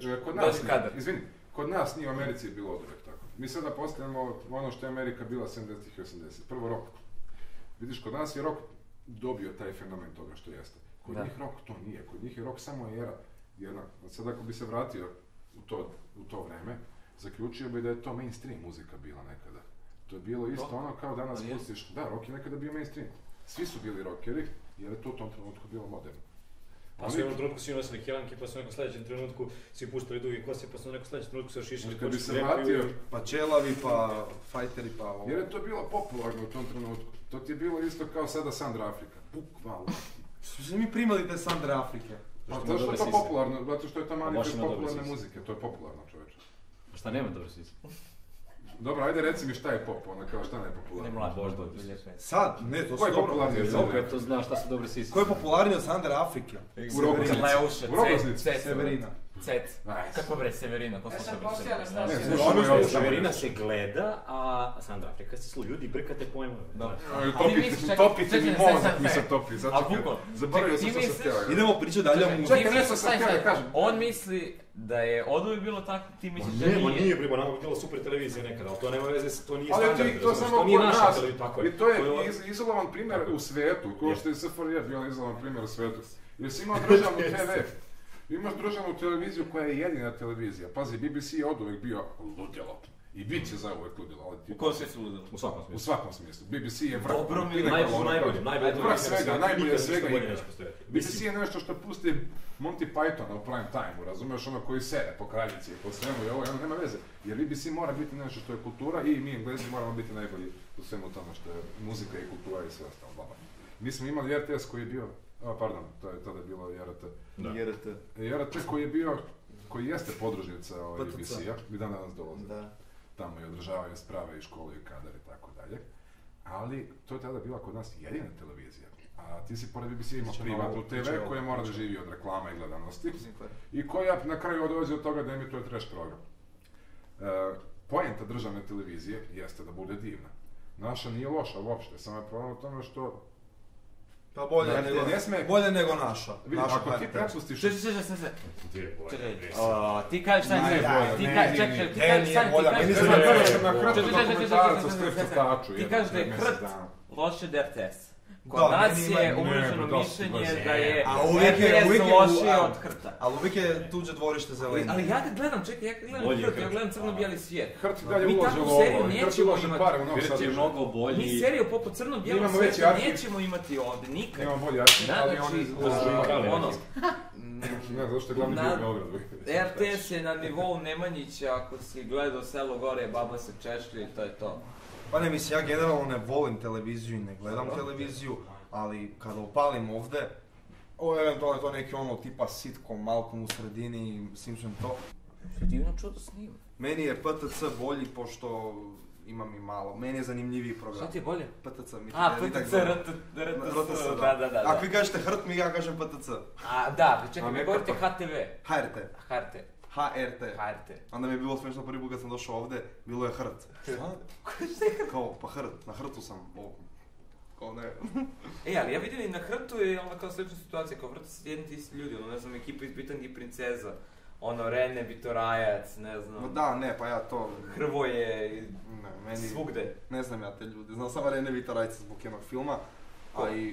Kod nas nije, u Americi je bilo oduvek tako. Mi sada postavljamo ono što je Amerika bila 70-ih i 80-ih. Prvo rock. Vidiš, kod nas je rock dobio taj fenomen toga što jeste. Kod njih rock to nije. Kod njih je rock samo era jedna. Sad ako bi se vratio u to vreme, zaključio bi da je to mainstream muzika bila nekada. To je bilo isto ono kao danas pustiš. Da, rock je nekada bio mainstream. Svi su bili rockeri, jer je to u tom trenutku bilo moderno. Pa su u jednom trenutku svi nosili helanke, pa su u nekom sljedećem trenutku svi puštali dugi kosi, pa su u nekom sljedećem trenutku se ošišili. Kad bi se vratio... Pa čelavi, pa fajteri, pa ovo... Jer je to bilo popularno u tom trenutku. To ti je bilo isto kao sada Sandra Afrika. Bukvalno. Što su mi primali te Sandra Afrike? Zato što je to popularno, zato što je to manifest popularne muzike. To je popularno, čovječe. Šta nema dobro sisi? Dobro, ajde reci mi šta je pop, ono kao šta je popularno. Ne mlad, možda. Sad, ne, to su dobro. Ko je popularniji od Sandra? Opet to zna šta su dobre sisi. Ko je popularniji od Sandra Afrike? U Rogoznici. Severina. Cet. Kako bre, Severina, ko sluša bre Severina se gleda, a Sandra Afrika se sluša. Ljudi, brkate pojmove. Topite mi mozak mi se topi, zato zaboravio sam što se htjela. Idemo pričati dalje o muziku. Čekaj, nešto sam htjela da kažem. On misli da je oduvijek bilo tako, ti misliš da nije. Nije bilo, nama bi bilo super televizija nekada, ali to nema veze, to nije standard. Ali to samo kod nas, i to je izolovan primjer u svijetu, kao što je SFRJ bio izolovan primjer u svijetu. Jer si imao državnu TV. Imaš državnu televiziju koja je jedina televizija. Pazi, BBC je oduvijek bio ludilo. I bit će za uvijek ludilo. U kojem smislu ludilo? U svakom smislu. BBC je vrh. Najbolje svega igra. BBC je nešto što pusti Monty Pythona u prime time-u, razumiješ, ono koji sere po kraljici i po svemu i ovo, nema veze. Jer BBC mora biti nešto što je kultura i mi Englezi moramo biti najbolji u svemu tome što je muzika i kultura i sve ostalo. Mi smo imali RTS koji je bio, to je tada bilo JRT koji je bio, koji jeste podružnica BBC-a, i dan danas dolaze. Tamo je održavaju sprave i škole i kadar i tako dalje. Ali to je tada bila kod nas jedina televizija. A ti si pored BBC imao privatnu TV koja mora da živi od reklama i gledanosti. I koja na kraju dolazi od toga da emituje trash program. Poenta državne televizije jeste da bude divna. Naša nije loša uopšte, samo je problem u tome što... Pa bolje nego naša. Vidiš, ako ti prepustiš... Ti kažeš šta je Ti kažeš da je Krt loše da RTS. Kod nas je uvriženo mišljenje da je RTS lošije od Hrta. Ali uvijek je tuđe dvorište za Lenina. Ali ja gledam, ja gledam Crno-bijeli svijet. Hrt dalje ulože u ovo, Hrt ulože pare u novom sadržaju. Mi seriju poput Crno-bijelog svijeta nećemo imati ovdje, nikad. Imamo bolji arhiv, ali oni ono... Ne, zašto je glavni bio u Beogradu. RTS je na nivou Nemanjića, ako si gledao Selo gore, baba se češlji i to je to. Pa ne, mislim, ja generalno ne volim televiziju i ne gledam televiziju, ali kada upalim ovdje, eventualno je to neki ono tipa sitcom, Malcolm u sredini, Simpson to. Divno čudo snima. Meni je PTC bolji pošto imam i malo, meni je zanimljiviji program. Šta ti je bolje? PTC. PTC, da. Ako vi kažete Hrt, mi ja kažem PTC. Da, čekaj, mi govorite HTV. HRT. Onda mi je bilo smiješno prvi put kad sam došao ovdje, bilo je Hrt. Kao, pa Hrt, na Hrtu sam ovdje. Kao ne. Ali ja vidim i na Hrtu je onda kao slična situacija, kao vrta se jedni ti ljudi, ne znam, ekipa iz Bitangi Princeza, Rene, Bitorajac, ne znam... Da, ne, pa ja to... Hrvoje, svugde. Ne znam ja te ljude, znam samo Rene Bitorajca zbog jednog filma, a i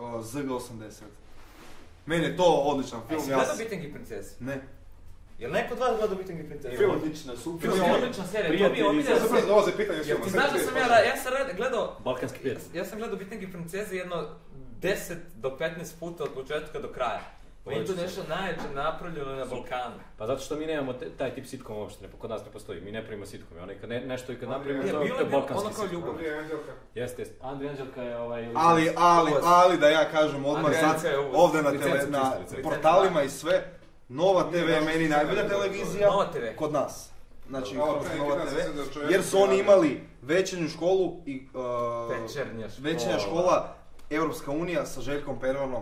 ZG80. Meni je to odličan film. Si gledao Bitangi Princeza? Ne. Jel neko od vas gledao Bitangi Princeza? Film odlična, super. Film je odlična serija, to mi je omiljena serija. Dolaze pitanje filma. Ti znaš da sam ja sam gledao... Balkanski pjec. Ja sam gledao Bitangi Princeza jedno 10 do 15 puta od početka do kraja. Pa je to nešto najjače napravljeno na Balkanu. Pa zato što mi nemamo taj tip sitcom uopšte, kod nas ne postoji, mi ne pravimo sitcom, nešto i kad napravimo to je balkanski ono kao ljubav. Jeste, Andrija Anđelka je Ali da ja kažem odmah ovdje na portalima i sve, Nova TV je meni najbolja televizija kod nas. Znači, Nova TV, jer su oni imali večernju školu i večernja škola Europska unija sa Željkom Pervanom.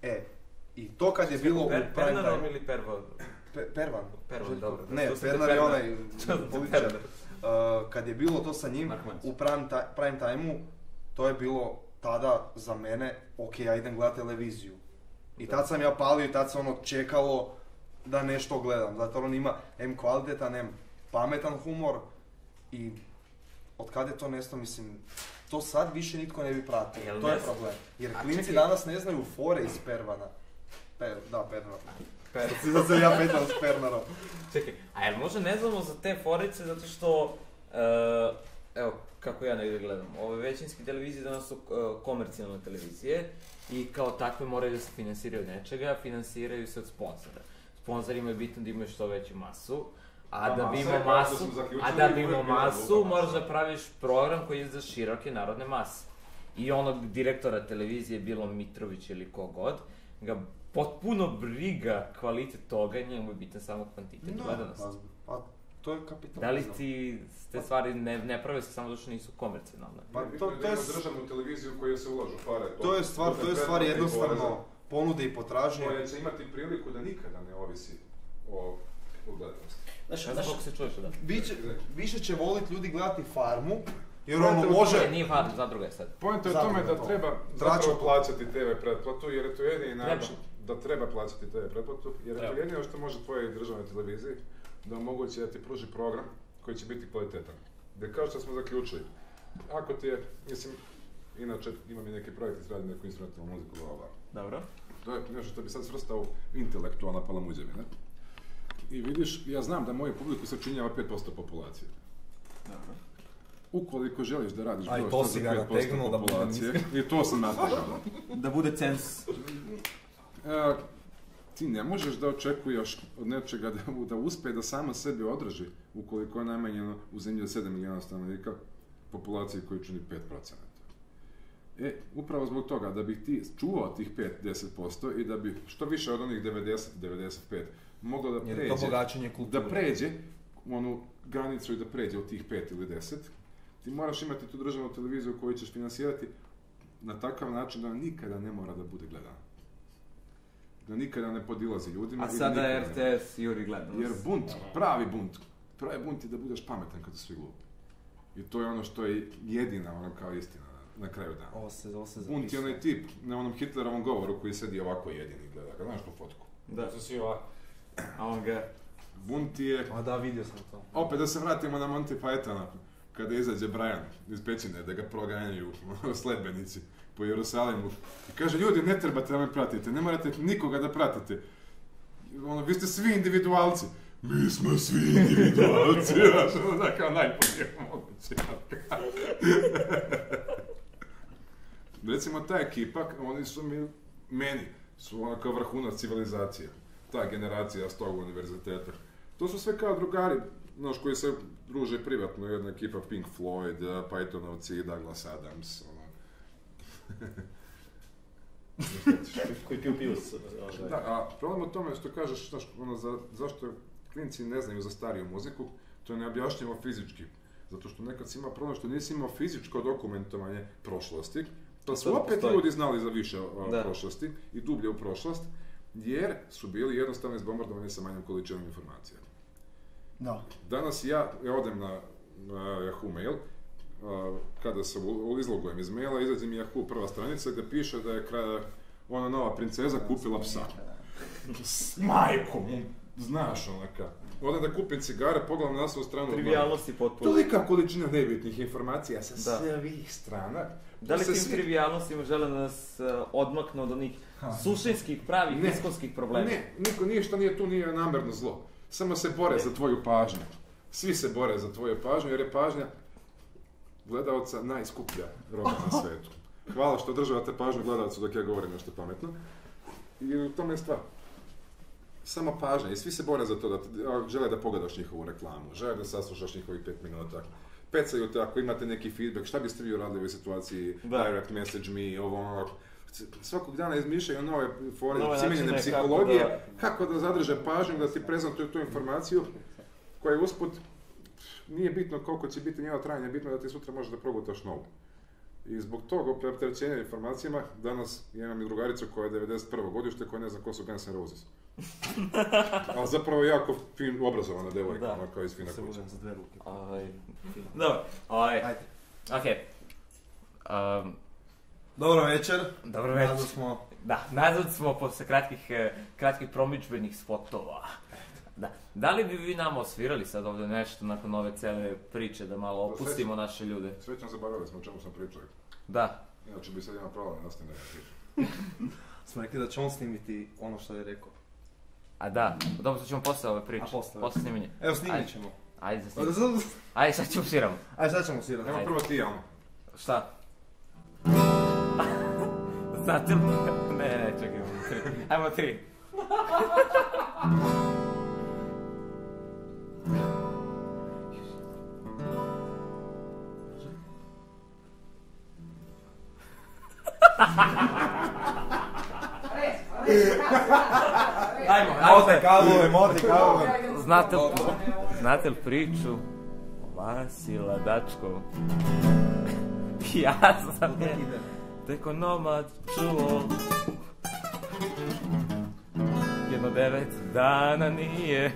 I to kad je bilo u prime time... Pernarom ili Pervan? Pervan. Pervan, dobro. Ne, Pernar je onaj političar. Kad je bilo to sa njim u prime time-u, to je bilo tada za mene, ok, ja idem gledati televiziju. I tad sam ja palio i tad se čekalo da nešto gledam. Zato on ima kvalitetan, pametan humor i od kad je to nestao, mislim, to sad više nitko ne bi pratio. To je problem. Jer klinci danas ne znaju fore iz Pervana. Pernar. Zato sam ja petam s Pernarom. Čekaj, a jel možda ne znamo za te forice zato što, evo kako ja negdje gledam, ove većinske televizije danas su komercijalne televizije i kao takve moraju da se finansiraju od nečega, finansiraju se od sponzora. Sponzorima je bitno da imaju što veću masu, a da bi imao masu moraš da praviš program koji je za široke narodne mase. I onog direktora televizije, bilo Mitrović ili kogod, ga potpuno briga kvalitet toga, njemu je bitan samo kvantitet gledanosti. To je kapitalizam. Da li ti te stvari ne prave se samo zato što nisu komercijalne? To je državnu televiziju u kojoj se ulažu pare. To je stvar jednostavno ponude i potražnje. Koja će imati priliku da nikada ne ovisi o gledanosti. Znaš kako se čuješ da? Više će voliti ljudi gledati Farmu, jer ono može... Nije Farm, zadruga je sad. Poenta je u tome da treba zapravo plaćati TV pretplatu, jer je to jedini način da treba plaćati TV pretplatu, jer je to jedino što može tvojoj državnoj televiziji da omogući da ti pruži program koji će biti kvalitetan. Jer kao što smo zaključili, ako ti je, mislim, inače imam i neki projekt, radim neku instrumentalnu muziku, Dobro. To je nešto što bi sad svrstao u intelektualna palamuđevina. I vidiš, ja znam da moju publiku sačinjava 5% populacije. Dobro. Ukoliko želiš da radiš broj što za 5% populacije, i to sam nategao. Da bude cenzus. Ti ne možeš da očekuješ od nečega da uspe da sama sebi održi, ukoliko je namenjeno u zemlji od 7 milijuna stanovnika, populaciji koju čini 5%. Upravo zbog toga, da bih ti čuvao tih 5-10% i da bi što više od onih 90-95 moglo da pređe onu granicu i da pređe od tih 5 ili 10, ti moraš imati tu državnu televiziju koju ćeš finansirati na takav način da nikada ne mora da bude gledana. Da nikada ne podilazi ljudima. A sada RTS juri gledanost. Jer pravi bunt je da budeš pametan kada su svi glupi. I to je ono što je jedina kao istina na kraju dana. Ovo se bunt je onaj tip na onom Hitlerovom govoru koji sedi ovako jedini gleda ga, znaš po fotku. Da, su svi ovako. A on ga... Bunt je... A da, vidio sam to. Opet da se vratimo na Monty Pythona, kada izađe Brian iz pećine, da ga proganjaju sledbenici po Jerusalimu. I kaže, ljudi, ne trebate da me pratite, ne morate nikoga da pratite. Vi ste svi individualci. Mi smo svi individualci, znaš, kao najbolje moguće. Recimo, ta ekipa, oni su meni su ono kao vrhunac civilizacije. Ta generacija s tog univerziteta. To su sve kao drugari, znaš, koji se druže privatno, jedna ekipa Pink Floyd, Pythonovci, Douglas Adams, koji piju pivo. Da, a problem u tome što kažeš, znaš, zašto klinci ne znaju za stariju muziku, to je neobjašnjivo fizički. Zato što nekad si imao problem što nisi imao fizičko dokumentovanje prošlosti, pa su opet ljudi znali za više prošlosti i dublje u prošlost, jer su bili jednostavno izbombardovani sa manjom količinom informacija. No. Danas ja odem na Yahoo Mail, kada se izlogujem iz maila, izađe mi Yahoo prva stranica gdje piše da je ona nova princeza kupila psa. Majko mu, znaš onaka. Onda da kupim cigare, pogledam na svoju stranu. Trivijalnosti potpuno. Tolika količina nebitnih informacija sa svih strana. Da li tim trivijalnostima žele da nas odmaknu od onih suštinskih, pravih, iskonskih problema? Ne, niko ništa nije tu, nije namjerno zlo. Samo se bore za tvoju pažnju. Svi se bore za tvoju pažnju, jer je pažnja gledalca najskuplja roba na svijetu. Hvala što održavate pažnju gledalcu dok ja govorim nešto pametno. I u tome je stvar. Samo pažnja i svi se bore za to da žele da pogledaš njihovu reklamu, žele da saslušaš njihovih 5 minuta. Pecaju te ako imate neki feedback, šta biste vi uradili u ovoj situaciji, direct message me, ovo. Svakog dana izmišljaju nove fore, cimenjene psihologije, kako da zadrže pažnju, da ti prezentuju tu informaciju koja je usput, nije bitno koliko će biti njeno trajanje, bitno da ti sutra možeš da progutaš novu. I zbog toga preopterećenja informacijama, danas imam i drugaricu koja je 91. godište, koja ne zna ko su Guns N' Roses. Ali zapravo jako obrazovana devojka, ono kao iz fina kuća. Se za 2 ruke. Dobro, okej. Dobro večer. Dobro večer. Nazad smo posle kratkih promidžbenih spotova. Da li bi vi nama osvirali sad ovdje nešto nakon ove cele priče, da malo opustimo naše ljude? Svećan zaboravili smo o čemu smo pričali. Da. Inače bi sad imao pravo da nastavim da pričam. Smo rekli da će on snimiti ono što je rekao. A da, dobro, sad ćemo posle ove priče. Posle snimanje. Evo snimit ćemo. Ajde, sad ćemo sviramo. Evo prvo ti, Jalno. Šta? Znate li? Ne, čekaj, ajmo 3. Moti kavove. Znate li priču o Vasi Ladačkom? Ja sam tek onomad čuo. Jedno 9 dana nije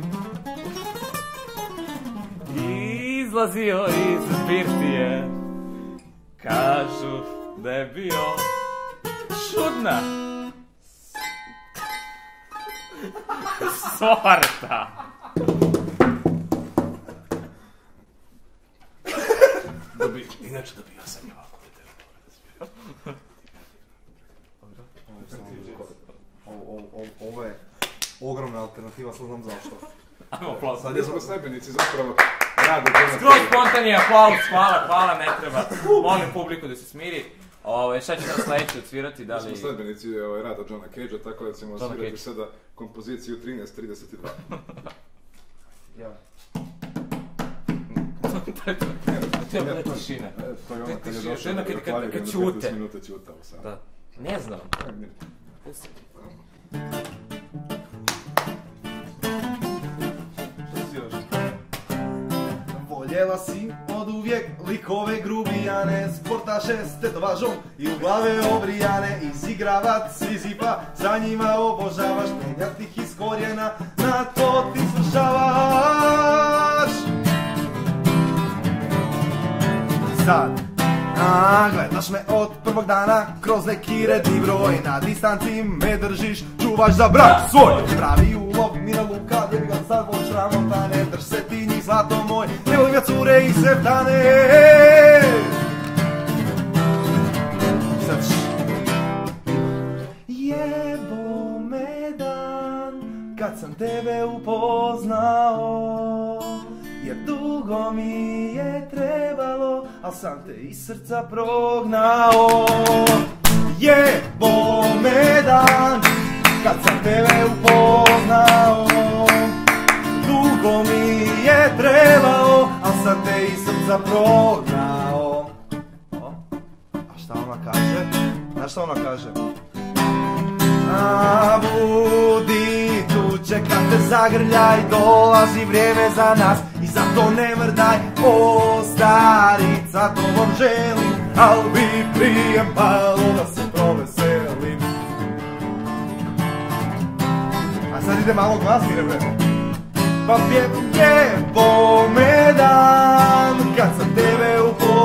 izlazio iz birtije. Kažu da je bio čudna sorta. Inače dobio sam i ovako ovo je ogromna alternativa, sad znam zašto. Ajmo aplauz. Sad smo snajbenici zapravo. Skroz spontani aplauz, hvala, ne treba. Molim publiku da se smiri. Šta će nam sledeće odsvirati? Mi smo sledbenici rada Johna Cagea, tako da ćemo odsvirati sada kompoziciju 1332. Ja. To je bila tišina. To je ono kad je došao da reklamiraju na 15 minuta ćutao sad. Da. Ne znam. Voljela si od uvijek likove grubijane, sportaše s tetovažom i u glave obrijane, izigravat Sizifa, za njima obožavaš, penjat ih iz korijena, na to ti slušavaš. Sad gledaš me od prvog dana kroz neki redni broj, na distanci me držiš, čuvaš za brak svoj. Pravi ulov, mira luka, jer ga sad voć ramontane, drž se ti njih zlato moj, ne volim ga cure i septane. Sad jebo me dan kad sam tebe upoznao, jer dugo mi je trebalo, al sam te iz srca prognao. Jebo me dan kad sam tebe upoznao, dugo mi je trebalo, al sam te iz srca prognao. A šta ona kaže? Znaš šta ona kaže? A budi tu, čeka te zagrljaj, dolazi vrijeme za nas i zato ne mrdaj. O starica, tobom želim, al bi prije malo da se proveselim. A sad ide malo glasnije, bre. Pa jebo me dan kad sam tebe upoznao,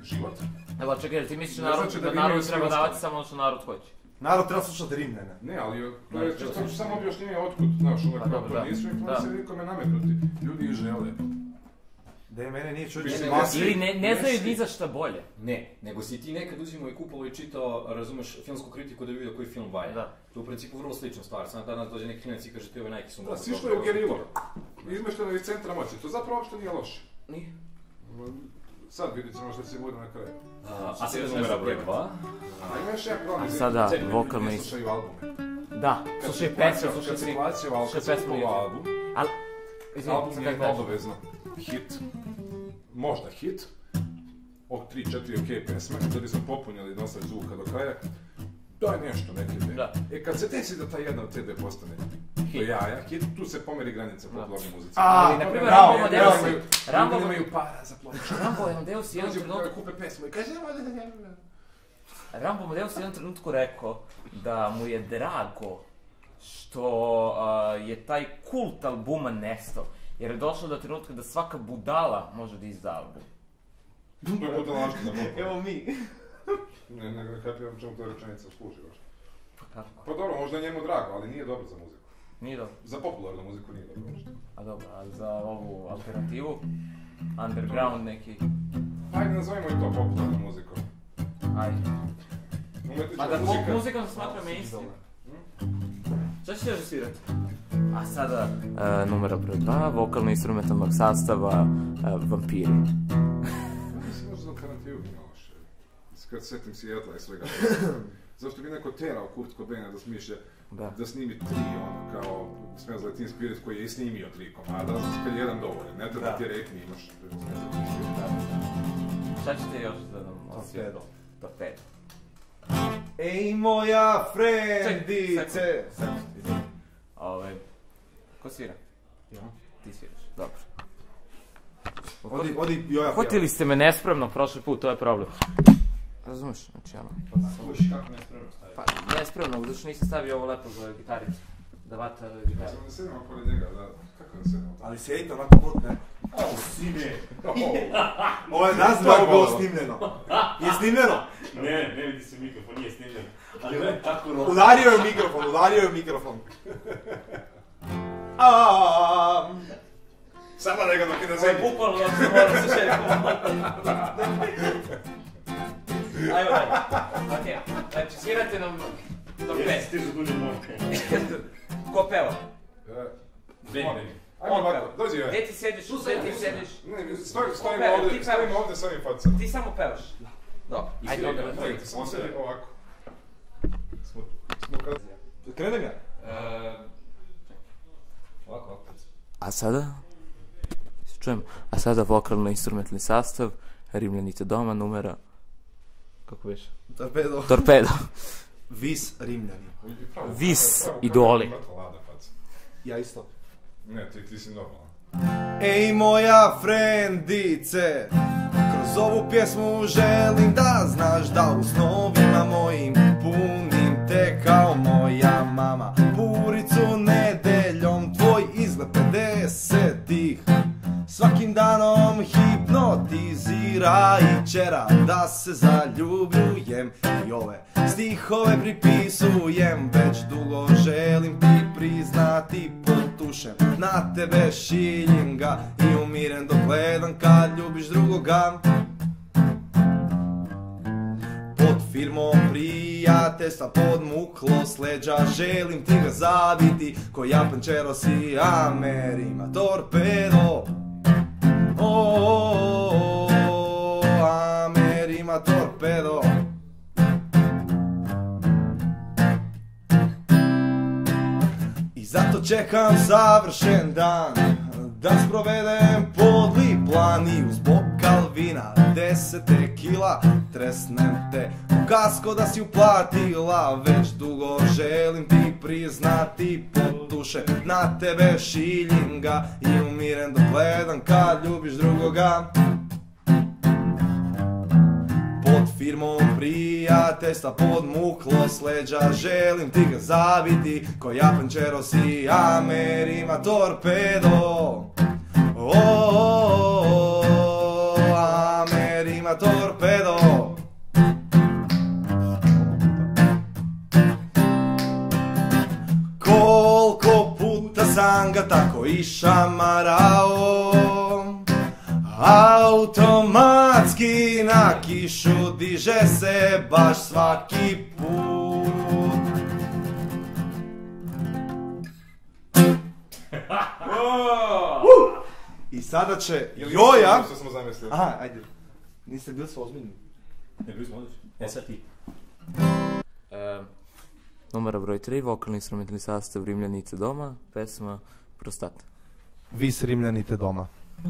život. Evo, čekaj, ti misliš da narod treba davati samo ono što narod hoće? Narod treba slušati Rimljane. Ne, ali često samo objašnjenje otkud, znaš, to nisu influencije nikome nametnuti. Ljudi ih žele. Da je mene nije čuđe. Ili ne znaju ni za šta bolje. Ne, nego si ti nekad uzimao i kupovao i čitao, razumeš, filmsku kritiku da bi vidio koji film valja. Da. To je u principu vrlo slična stvar, samo danas dođe neki klinac i kaže ti ove Nike su mnogo. Da, sišlo je u gerilo. Izmešteno iz centra moći, to zapravo uopšte nije loše. Nije. Sad vidjet ćemo što se bude na kraju. A sada numera broj 2. A ima još jedan problem. A sada vokalni... Ne slušaju albume. Da, slušaju pesme, slušaju svi. Kad se kupovao album, album je obavezno hit, možda hit, 3-4 ok pesme, da bi smo popunjali dosta zvuka do kraja, to je nešto neke ne. Kad se desi da ta jedna od te dve postane do jaja, hit, tu se pomeri granica popularne muzici. Ali, na primjer, Rambo nemaju para za ploču. Rambo Amadeus jedan trenutak kupe pesmu i kaže Rambo Amadeus jedan trenutku rekao da mu je drago što je taj kult albuma nestao, jer je došlo do trenutka da svaka budala može da izda album. To je budalaština. Evo mi. Ne kapiram čemu to rečenica služi baš. Pa dobro, možda je njemu drago, ali nije dobro za muziku. Nije dobro. Za popularnu muziku nije dobro možda. A dobro, a za ovu alternativu? Underground neki? Ajde, nazovimo i to popularnu muzikom. Ajde. Umetična da muzika... muzikom se smatra mainstream. Šta ćete režisirati? A sada numera broj 2, vokalno-instrumentalnog sastava Vampiri. Mislim, možda za alternativu ima loše. Kad setim Seattle i svega. Zašto bi neko terao Kurt Cobaina da smišlja da snimi 3, ono, kao Smells Like Teen Spirit koji je i snimio 3 komada, kad je jedan dovoljen, ne treba ti rekni imaš Smells Like Teen Spirit. Šta ćete još da nam osvijeti? Torpedo. Ej moja frendice! Ko svira? Ja. Ti sviraš, dobro. Odi Joja. Hvatili ste me nespremno prošli put, to je problem. Razumeš, znači ono... Sluši kako nespremno stavio? Pa nespremno, zato što nisam stavio ovo lepo za gitaricu. Da vata gitaru. Samo da sedemo pored njega, da... Kako da sedemo? Ali sjedite onako put, ne? Sine! Ovo je nas dva bilo snimljeno. Je snimljeno? Ne vidi se mikrofon, nije snimljeno. Ali ovo je tako rock. Udario je mikrofon. Samo da ga dok je na zemlji. Ovo je bukvalno dok se mora sa šerifom. Ajmo dalje. Okej, znači svirate nam torpedo. Stižu duže moke. Ko peva? Beni. Ajmo ovako, dođi joj. Gdje ti sediš? Gdje ti sediš? Ne, stojimo ovdje s ovim facom. Ti samo pevaš. Dobro, ajde onda na tvojim. On sedi ovako. Krenem ja? Ovako. A sada? Čujem. A sada vokalno-instrumentalni sastav, Rimljanite doma, numera... Kako već? Torpedo. Vis Rimljani. Vis idoli. Ja isto. Ne, ti si normalan. Ej moja frendice, kroz ovu pjesmu želim da znaš da u snovima mojim punim te kao moja mama. Puricu nedeljom tvoj izgled 50-ih svakim danom hipnotizira i čera da se zaljubljujem i ove stihove pripisujem. Već dugo želim ti priznati, potušem na tebe šiljim ga i umirem dok gledam kad ljubiš drugoga. Pod firmom prijateljstva, pod muklo sleđa želim ti ga zabiti ko Japan Čeros i Amerima torpedo. Amerima torpedo. I zato čekam završen dan da sprovedem podli plan i uz bokal vina 10 tekila tresnem te u kasko da si uplatila. Već dugo želim ti priznati, potušem na tebe šiljim ga i umirem dok gledam kad ljubiš drugoga. Pod firmom prijateljstva, pod muklo sleđa želim ti ga zabiti ko Japan Čeros i Amerima torpedo. Amerima ima torpedo. Koliko puta sam ga tako išamarao, automatski na kišu diže se baš svaki put. I sada će Joja... Što smo zamislili? Aha, ajde. Niste bili su ozbiljni? Ne, bili smo odlični. Sad ti. Numera broj 3, vokalni instrumentalni sastav Rimljanice doma, pesma Prostata. Vi s Rimljanite doma.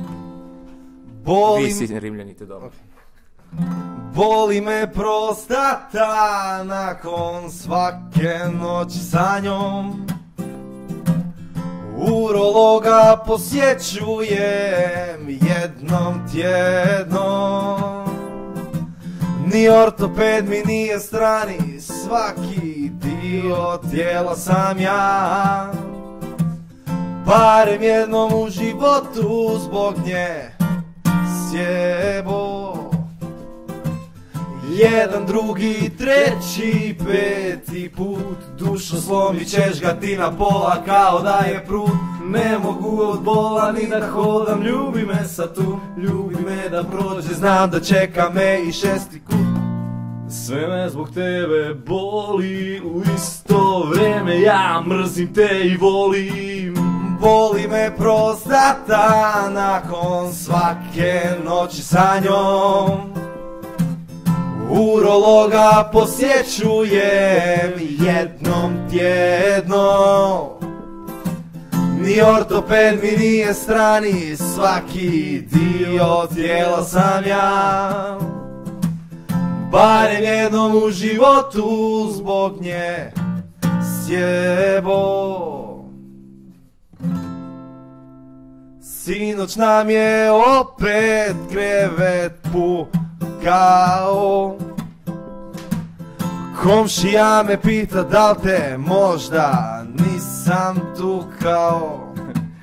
Vi si Rimljanite doma. Boli me prostata nakon svake noći sa njom. Urologa posjećujem jednom tjedno. Ni ortoped mi nije strani, svaki dio tijela sam ja. Barem jednom u životu zbog nje sjebo. Jedan, drugi, treći, peti put. Dušo slomit ćeš ga ti na pola kao da je prut. Ne mogu od bola ni da hodam, ljubi me sad tu. Ljubi me da prođe, znam da čeka me i šesti kut. Sve me zbog tebe boli, u isto vrijeme ja mrzim te i volim. Boli me prostata nakon svake noći sa njom. Urologa posjećujem jednom tjedno. Ni ortoped mi nije strani, svaki dio tijela sam ja. Barem jednom u životu zbog nje sjebo. Sinoć nam je opet krevet pukao. Komšija me pita da li te možda nisam tukao.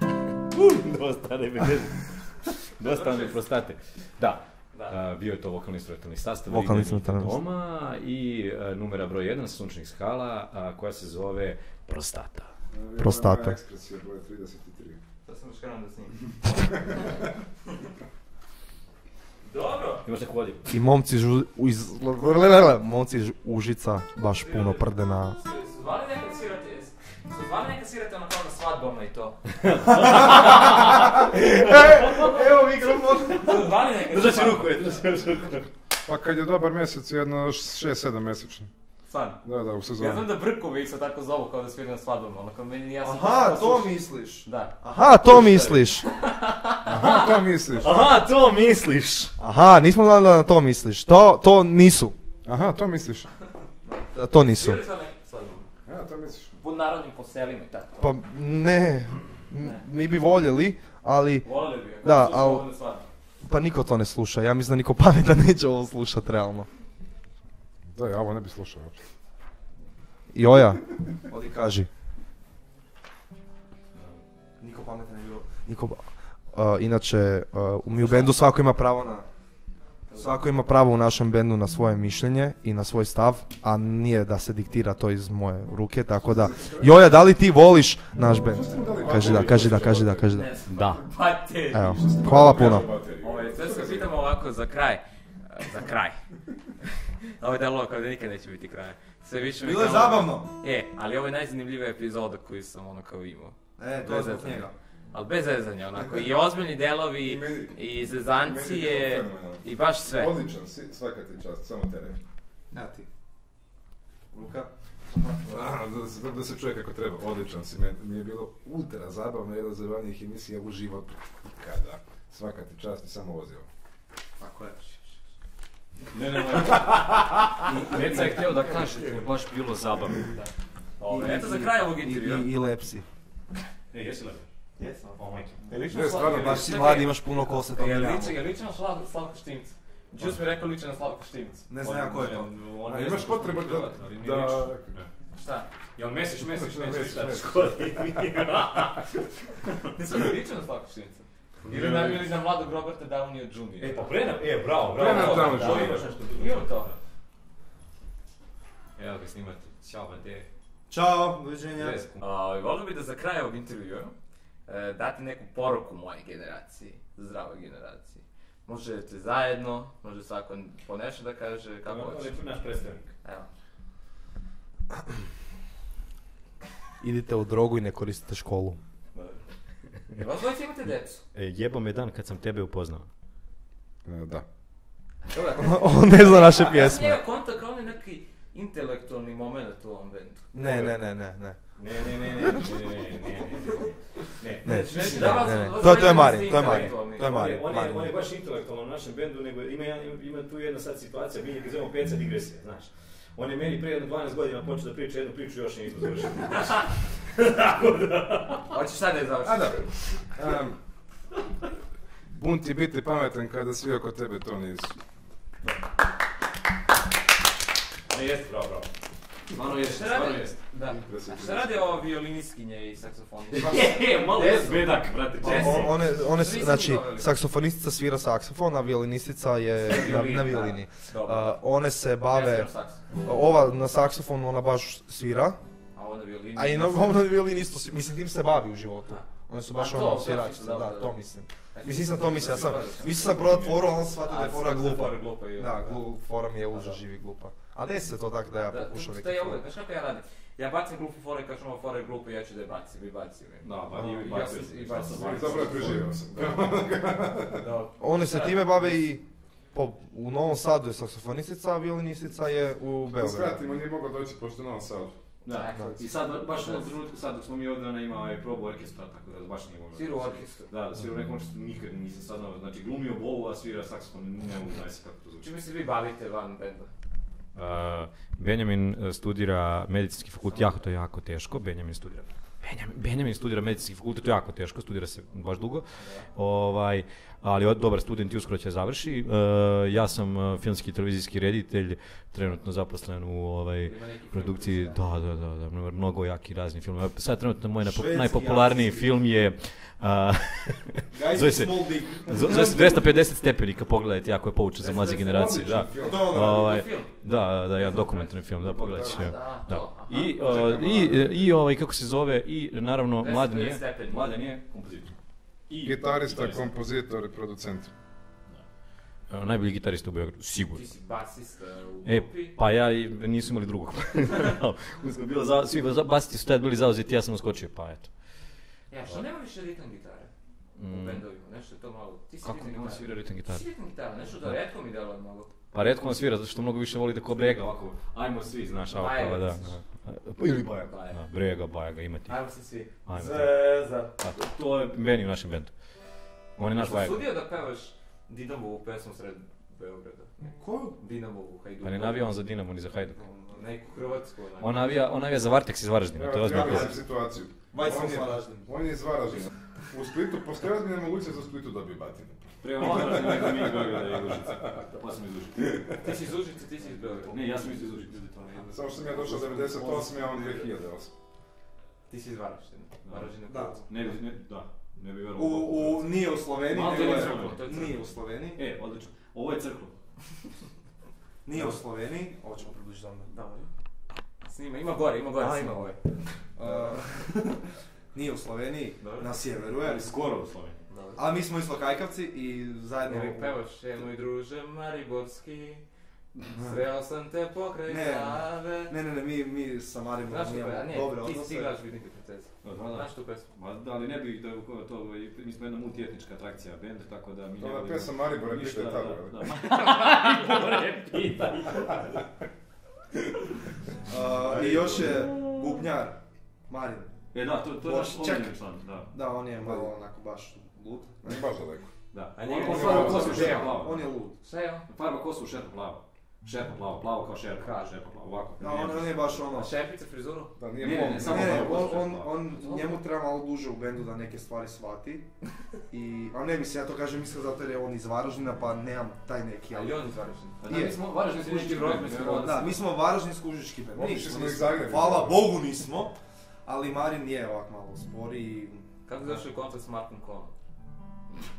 Dosta mi prostate. Da. Bio je to vokalni instrumentalni sastav doma i numera broj 1 Sunčanih skala koja se zove Prostata. Prostata. Ekspresija broj 33. To sam još krenuo da snimim. Dobro. Imaš neku volju? I momci iz Užica baš puno prde na... Zvali nekad svirate ono kao na svadbama i to? Evo mikrofon. Zvali nekad? Držaći ruku. Pa kad je dobar mjesec, jedno 6-7 mjesečno. Stvarno? Da, u sezoni. Ja znam da Brkovi se tako zovu kao da sviraju na svadbama, ono kao meni nije jasno. Aha, to misliš? Da. Aha, to misliš? Aha, to misliš? Aha, to misliš? Aha, nismo znali da na to misliš. To nisu. Aha, to misliš? To nisu. Svirali su na svadbama? Ja, to misliš? Po narodnim poselima i tako. Pa ne, mi bi voljeli, ali... Voljeli bi, da, kako slušaju ovo na svadbama. Pa niko to ne sluša, ja mislim da niko pametan neće ovo slušat realno. Da, ja ovo ne bi slušao uopće. Joja, odi kaži. Niko pametan ne bi bilo. Inače, mi u bendu svako ima pravo na... Svako ima pravo u našem bendu na svoje mišljenje i na svoj stav, a nije da se diktira to iz moje ruke, tako da... Joja, da li ti voliš naš bend? Kaži da. Da. Evo, hvala puno. Sve se pitamo ovako za kraj. Ovo je delo kao da nikad neće biti kraj. Bilo je zabavno. Ali ovo je najzanimljivija epizoda koju sam ono kao imao. To je zbog njega. Ali bez zezanja, onako, i ozbiljni delovi, i zezancije, i baš sve. Odličan si, svaka ti čast, samo tebe. Ja ti. Luka? Da se čuje kako treba, odličan si, mi je bilo ultra zabavno, jedna od zabavnijih emisija u životu ikada. Svaka ti čast i samo vozio. Tako je. Ne. Neca je htio da kaže, je baš bilo zabavno. Eto za kraj ovog intervjua. I lepsi. Jesi lepi? Jesam. Ne, stvarno, baš si mladi, imaš puno kose. Je liče na Slavko Štimca? Džus mi rekao liče na Slavko Štimca. Ne znam ko je to. A imaš potrebu da... Šta? Jel mesiš, Nisam liče na Slavko Štimca. Ili na mladog Roberta Downey Jr. Pa bravo. Brennan Downey Jr. Imamo to. Evo ga snimati. Ćao, Matej. Ćao, doviđenja. Volio bi da za kraj ovog intervjua dati neku poruku mojoj generaciji, zdravoj generaciji. Možete zajedno, može svako po nešto da kaže kako hoće. On je naš predstavnik. Evo. Idite u drogu i ne koristite školu. Vas dvojice imate decu? Jebo me dan kad sam tebe upoznao. Da. On ne zna naše pjesme. Njega konta kao neki intelektualni moment u ovom bendu. Ne. To je Marin. On je baš intelektualno u našem bendu, nego ima tu jedna sad situacija, mi ga zovemo Peca digresija, znaš. On je meni prije 12 godina počeo da priča jednu priču, još nismo završili. Hoćeš sad da je završiti? A da. Bunt je biti pametan kada svi oko tebe to nisu. Ne, jeste, bravo. Stvarno jest. Da. Šta rade ovo violinistkinje i saksofoniste? Malo je bedak, brate. One, znači, saksofonistica svira saksofon, a violinistica je na violini. One se bave, ova na saksofonu ona baš svira, a i ova na violini isto, mislim, tim se bavi u životu. One su baš ono sviračice, da, to mislim. Mislim sam to mislio, mislio sam prodat foru, ali on shvatio da je fora glupa. Da, fora mi je uža živi glupa. A desi se to tako da ja pokušam neki fora. Znaš kako ja radim? Ja bacim glupu fore, kažem ova fora je glupa i ja ću da je bacim i bacim. Dobro je preživio sam. One se time bave i u Novom Sadu je saksofonistica, a violinistica je u Beogradu. Skratimo, nije mogao doći pošto u Novom Sadu. Da, i sad, baš u ovom trenutku, sad dok smo mi ovdje, ona ima probu orkestra, tako da baš nije mogla. Svira u orkestru? Da, svira u nekom orkestru, nikad nisam saznao, znači glumio bovu, a svira saksofon, ne mogu znati se kako to zvuči. Čime se vi bavite van benda? Benjamin studira medicinski fakultet, to je jako teško, Benjamin studira medicinski fakultet, to je jako teško, studira se baš dugo, ali dobar student i uskoro će završi. Ja sam filmski i televizijski reditelj, trenutno zaposlen u produkciji, da, mnogo jaki razni film. Sad trenutno moj najpopularniji film je zove se 250 stepenika, pogledajte, jako je poučan za mlađe generacije. Da, jedan dokumentarni film, da, pogledajte. I kako se zove, i naravno Mladen je kompozitor. Gitarista, kompozitor i producent. Najbolji gitarista u Beogradu, sigurno. Ti si basista u grupi? Pa ja nisu imali drugog. Svi basisti su tada bili zauzeti, ja sam uskočio, pa eto. Ja, što nema više ritam gitare u bendovima, nešto je to malo... Kako nema svira ritam gitare? Ti si ritam gitara, nešto da retko mi delo mnogo. Pa retko on svira, zato što mnogo više voli da ko brega ovako, ajmo svi, znaš, ovako, da. Ili bajaga. Brega, bajaga, imati. Ajmo se svi. Zeza. To je Beni u našem bendu. On je naš bajaga. Sudio da pevaš Dinamovu pesmu sred Beograda? Koju? Dinamovu, Hajduk. Pa ne navija on za Dinamo ni za Hajduk. Neku hrvatsku. On navija za Varteks iz Varaždina, to je ozbiljno. Evo, situaciju. On je iz Varaždina. U Splitu postoje ozbiljna mogućnost za Splitu dobije batine. Prema Varaždina nego mi Beograda je Užica. Pa sam iz Užice. Ti si iz Užice, ti si iz Beograda. Ne, ja sam iz Užice. Samo što sam ja došao 98, a on 2008. Ti si iz Varaždina. Varaždina. Da. Ne bi verovao. Nije u Sloveniji, nije u Sloveniji. Odlično. Ovo je crklo. Nije u Sloveniji, ovo ćemo približiti onda. Dobro. Snima, ima gore, snima ovo. Nije u Sloveniji, na sjeveru je. Skoro u Sloveniji. A mi smo iz Lokajkavci i zajedno... Ne pevaš, moj druže Mariborski, sreo sam te pokraj glave. Ne, mi sa Mariborom imamo dobre odnose. Ti igraš Vidnike princeze. Znaš tu pesmu? Ali ne bih da to, mi smo jedna multietnička atrakcija, band, tako da mi ne... To je pesma Maribore, pitaj tada. Maribore, pitaj. I još je bubnjar, Marin. Da, to je naš omiljen član, da. Da, on je malo onako baš lud. On je baš daleko. Da. On farba kosu šerpa plava. On je lud. Šta je on? Farba kosu šerpa plava. Šerpa plava, plavo kao šerpa, šerpa plava, ovako. Da, on je baš ono... Šerpica frizuru? Ne, samo njemu treba malo duže u bendu da neke stvari shvati. A ne mislim, ja to kažem mislim zato jer je on iz Varaždina pa nemam taj neki... Ali on iz Varaždina? Da, mi smo Varaždinski bend. Da, mi smo Varaždinski bend. Otišli smo iz Zagreba. Hvala Bogu nismo, ali Marin je ovak malo sporiji. Kako zašli kontakt s Markom Kohom?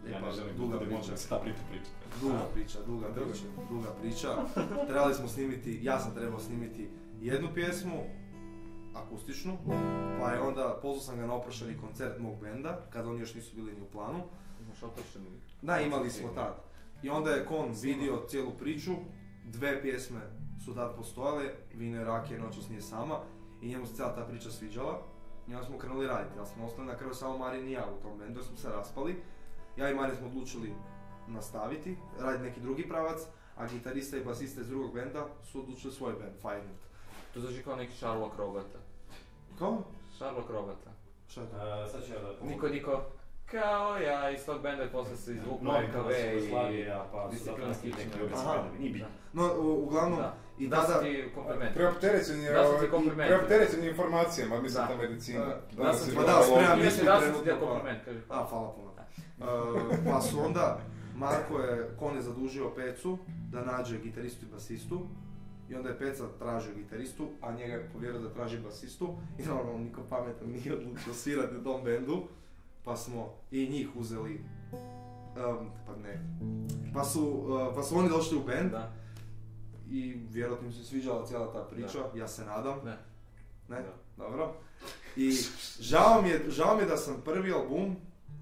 Ja ne želim duga priča. Duga priča. Trebali smo snimiti, ja sam trebao snimiti jednu pjesmu, akustičnu, pa je onda pozvao sam ga na oprošeni koncert mog benda, kada oni još nisu bili ni u planu. Da, imali smo tad. I onda je Kon vidio cijelu priču, 2 pjesme su tad postojale, Vino i rakija noćas nije sama, i njemu se cijela ta priča sviđala. I onda smo krenuli raditi, ali smo ostali na kraju samo Marin i ja u tom bendu, jer smo se raspali. Ja i Marin smo odlučili nastaviti, raditi neki drugi pravac, a gitarista i basista iz drugog benda su odlučili svoj band, Firenut. To zvuči kao neki Sherlock Robota. Kao? Sherlock Robota. Šta je to? Sad ću ja da pomogu. Niko, kao ja iz tog benda i posle se izvuklo NKV i disciplinski učinjak. Aha, no, uglavnom, i da sam ti kompliment. Preopterećen je informacijama, mislim ta medicina. Da, spremam mislim da sam ti kompliment, kaži. Hvala puno. Pa su onda, Kon je zadužio Pecu da nađe gitaristu i basistu. I onda je Peca tražio gitaristu, a njega je povjerio da traži basistu. I normalno niko pametan nije odlučio svirati u tom bendu. Pa smo i njih uzeli, pa su oni došli u band. Da. I vjerojatno im se sviđala cijela ta priča, da. Ja se nadam. Ne? Da. Dobro. I žao mi je da sam prvi album,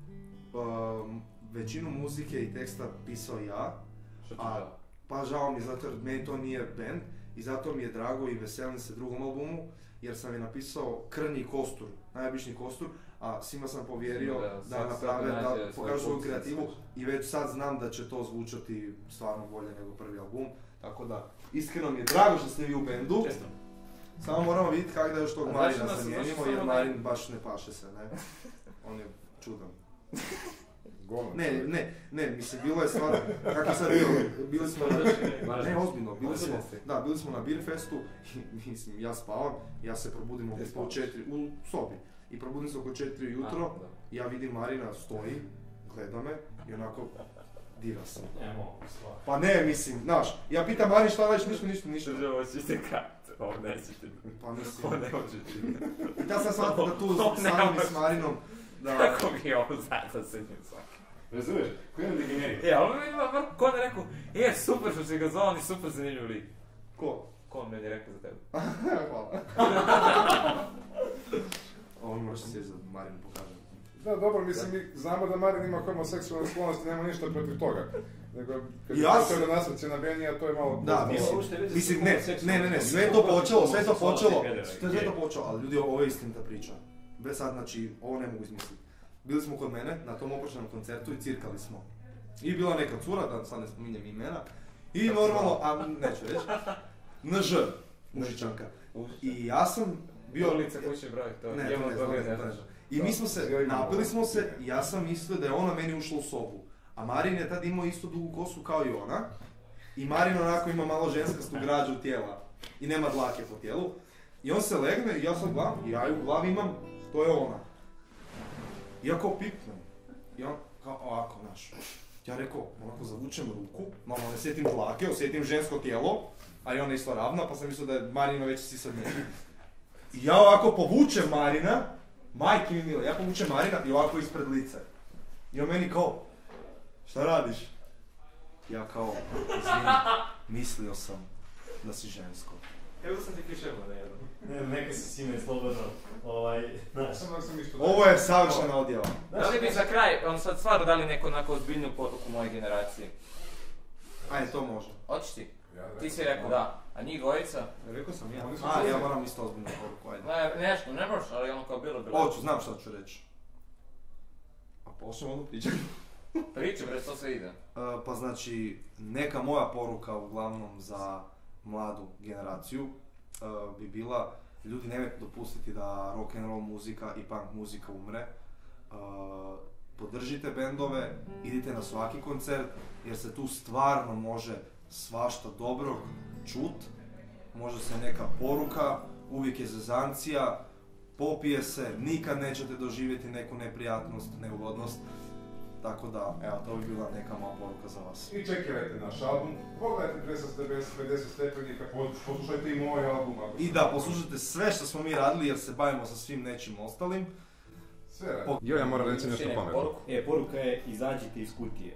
većinu muzike i teksta pisao ja. Pa žao mi je zato jer meni to nije band i zato mi je drago i veselim se drugom albumu jer sam je napisao krnji kostur, najobičniji kostur, a svima sam povjerio da naprave, da pokažu svoju kreativu i već sad znam da će to zvučati stvarno bolje nego prvi album, tako da iskreno mi je drago što ste vi u bendu. Često. Samo moramo vidjeti kako da još tog Marina zamijenimo jer Marin baš ne paše se, ne? On je čudan. Ne, mislim, bilo je stvarno, kako je sad bilo, bili smo bili smo na Beer Festu i mislim, ja spavam, ja se probudim oko 4 u sobi i probudim se oko 4 jutro, ja vidim Marina stoji, gleda me i onako dira se. Pa ne, mislim, znaš, ja pitam Marin šta radiš, ništa. Ovo ćete kat, ovo nećete. Pa mislim, ovo ne možete. I tad sam shvatio da tu sami s Marinom, da... Kako mi je ovo zada se njim svaki. Razumiješ? Koji je degeneri? Ko je rekao, super što si ga zvao, ni super zanimljiv lik. Ko? Ko meni je rekao za tebe? Hvala. Ovo mi možeš sjeti da Marin pokaže. Da, dobro, mislim, mi znamo da Marin ima homoseksualne sklonosti, nema ništa protiv toga. Nego, kad je počeo da nasvrće na Benija, to je malo... Da, mislim, ne, sve to počelo, ali ljudi, ovo je istinita priča. Bez sad, znači, ovo ne mogu izmisliti. Bili smo kod mene na tom oprošenom koncertu i cirkali smo. I bila neka cura, da sad ne spominjem imena, i normalno, a neću reći, NŽ, mužičanka. I ja sam bio... Ulica kuće broj, to ne znaš. I mi smo se, napili smo se i ja sam mislio da je ona meni ušla u sobu. A Marin je tad imao isto dugu kosu kao i ona. I Marin onako ima malo ženskastu građu tijela i nema dlake po tijelu. I on se legne i ja sad gledam, i ja u glavi imam, to je ona. I ja kao pipnem. I on kao ovako, znaš. Ja rekao, onako zavučem ruku, malo ne sjetim dlake, osjetim žensko tijelo, a i ona isto ravna, pa sam mislio da je Marina već sisad njeni. I ja ovako povučem Marina, majke mi mile, ja povučem Marina i ovako ispred lice. I on meni kao, šta radiš? Ja kao, izvini, mislio sam da si žensko. Evo sam ti pišemo na jednom. Neka si sine slobodno, Ovo je savršena odjava. Da li bi za kraj, on sad stvarno dali neku onako ozbiljnu poruku moje generacije? Ajde, to može. Hoćeš ti? Ti si rekao da, a njih dvojica? Rekao sam ja. Ja moram isto ozbiljnu poruku, ajde. Nešto, ne možeš, ali ono kao bilo. Hoću, znam šta ću reći. A počnemo onda pričati. Priča, bre, to se ide. Pa znači, neka moja poruka uglavnom za mladu generaciju bi bila, ljudi nemojte dopustiti da rock and roll muzika i punk muzika umre. Podržite bendove, idite na svaki koncert jer se tu stvarno može svašta dobrog čut, može se neka poruka, uvijek je zezancija, popije se, nikad nećete doživjeti neku neprijatnost, neugodnost. Tako da, evo, to bi bila neka mala poruka za vas. I čekirajte naš album, pogledajte 250 stepenika, poslušajte i moj album. I da, poslušajte sve što smo mi radili jer se bavimo sa svim nečim ostalim. Sve radi. Jo, ja moram reći nešto pametno. Poruka je izađite iz kutije.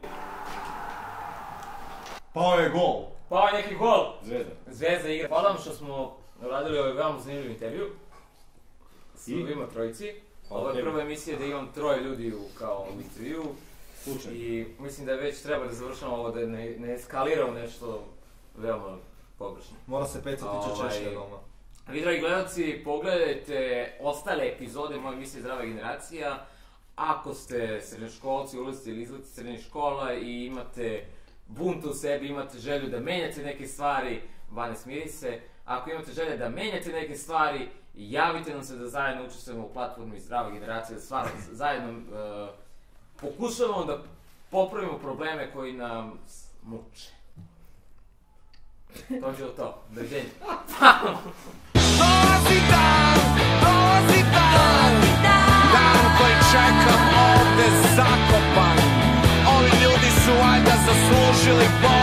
Pao je gol. Pao je neki gol. Zvezda igra. Hvala vam što smo radili ovaj veoma zanimljiv intervju. S ovima trojici. Ovo je prva emisija da imam 3 ljudi kao intervju. I mislim da je već treba da završamo ovo, da ne eskaliramo nešto veoma pogrešno. Mora se pecati češke doma. Vi, dragi gledalci, pogledajte ostale epizode moje emisije Zdrava generacija. Ako ste srednjoškolci, ulazite ili izlazite srednjih škola i imate bunt u sebi, imate želju da menjate neke stvari, Vane, smiri se. Ako imate želje da menjate neke stvari, javite nam se da zajedno učestvujemo u platformi Zdrava generacija, da stvarno zajedno pokušavamo da popravimo probleme koji nam muče. To je to. Doviđenja. Dolazi dan koji čekam ovde zakopan. Ovi ljudi su valjda zaslužili